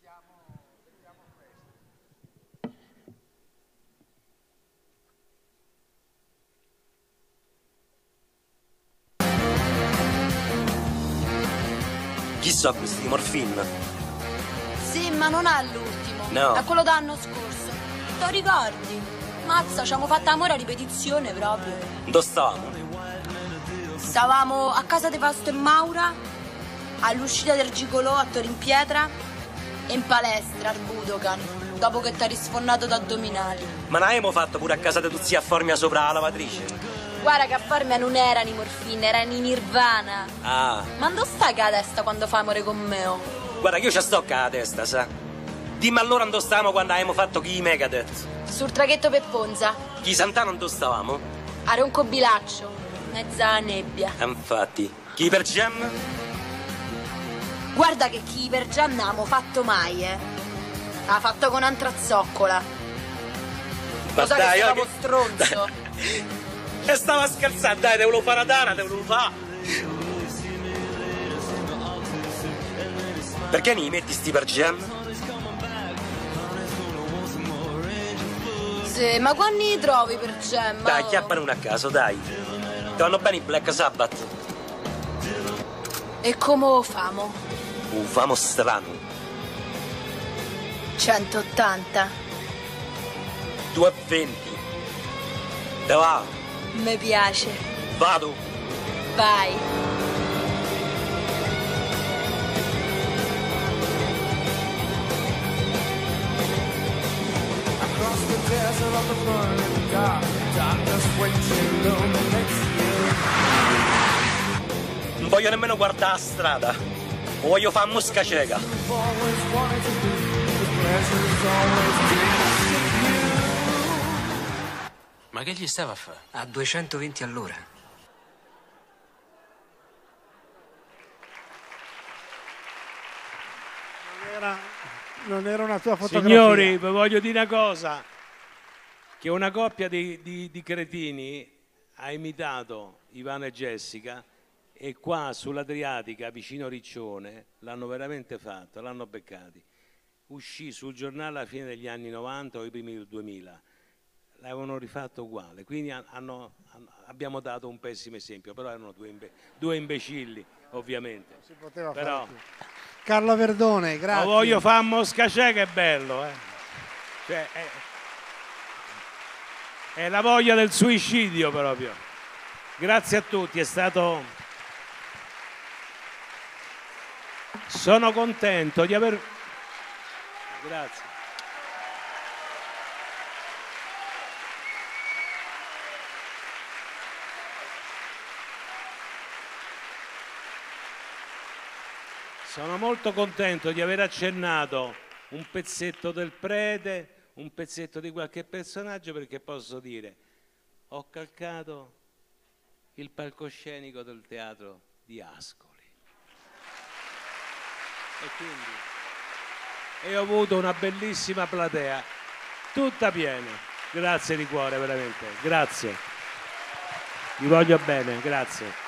Chi so questi morfin? Sì, ma non è l'ultimo. No. È quello dell'anno scorso. Te lo ricordi? Mazza, ci abbiamo fatto amore a ripetizione proprio. Dove stavamo? Stavamo a casa di Fausto e Maura, all'uscita del Gigolò a Tor in Pietra e in palestra al Budokan, dopo che t'hai risfondato da addominali. Ma non abbiamo fatto pure a casa di tu zia Formia sopra la lavatrice? Guarda che a Formia non erano i morfini, erano i Nirvana. Ah. Ma dove sta che la testa quando fai amore con me? Oh? Guarda che io ci sto a la testa, sa? Dimmi allora dove stavamo quando abbiamo fatto chi i Megadeth? Sul traghetto per Ponza. Chi Sant'Anna dove stavamo? A Roncobilaccio, mezza nebbia. Infatti. Chi per Gem? Guarda che chi per Gem non abbiamo fatto mai, eh. L'ha fatto con Antrazoccola. Ma Lo sa dai, che io stavo che- stronzo. E stava scherzando, dai, te volevo fare una tana, te volevo fare. Perché non gli metti sti per Gem? Sì, ma quando li trovi per Gem? Dai, oh? chiappane una a caso, dai. Ti vanno bene i Black Sabbath? E come lo famo? Un famo strano. centottanta. duecentoventi. Te va? Mi piace. Vado. Vai. Across the desert of the burning dark, darkness waits illuminates you. Non voglio nemmeno guardare la strada. Lo voglio fare a mosca cieca. You've always wanted to be, the pleasure's always close to you. Ma che gli stava a fare? A duecentoventi all'ora. Non era, non era una tua fotografia. Signori, vi voglio dire una cosa, che una coppia di, di, di cretini ha imitato Ivano e Jessica e qua sull'Adriatica, vicino Riccione, l'hanno veramente fatto, l'hanno beccati. Uscì sul giornale alla fine degli anni novanta o i primi del duemila. L'avevano rifatto uguale, quindi hanno, hanno, abbiamo dato un pessimo esempio, però erano due, imbe, due imbecilli, ovviamente. Si poteva però, fare più. Carlo Verdone, grazie. lo voglio fare a mosca cieca, è bello, eh. Cioè, è, è la voglia del suicidio proprio. Grazie a tutti, è stato... Sono contento di aver... Grazie. Sono molto contento di aver accennato un pezzetto del prete, un pezzetto di qualche personaggio, perché posso dire, ho calcato il palcoscenico del teatro di Ascoli. E quindi e ho avuto una bellissima platea, tutta piena. Grazie di cuore, veramente, grazie. Vi voglio bene, grazie.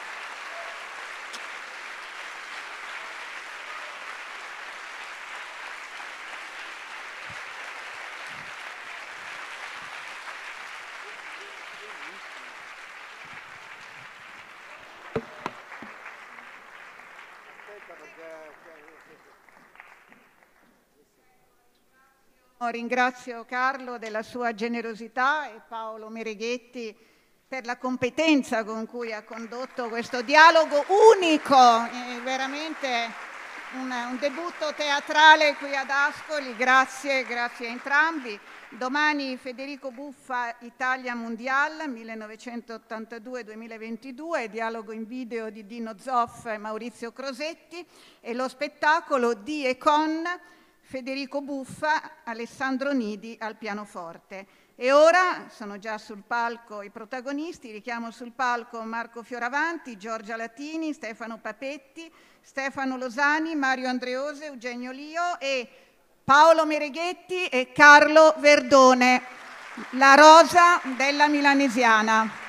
Ringrazio Carlo della sua generosità e Paolo Mereghetti per la competenza con cui ha condotto questo dialogo unico, è veramente un, un debutto teatrale qui ad Ascoli. Grazie, grazie a entrambi. Domani Federico Buffa, Italia Mundial, millenovecentottantadue duemilaventidue, dialogo in video di Dino Zoff e Maurizio Crosetti, e lo spettacolo di e con Federico Buffa, Alessandro Nidi al pianoforte. E ora sono già sul palco i protagonisti, richiamo sul palco Marco Fioravanti, Giorgia Latini, Stefano Papetti, Stefano Losani, Mario Andreose, Eugenio Lio e Paolo Mereghetti e Carlo Verdone, la rosa della Milanesiana.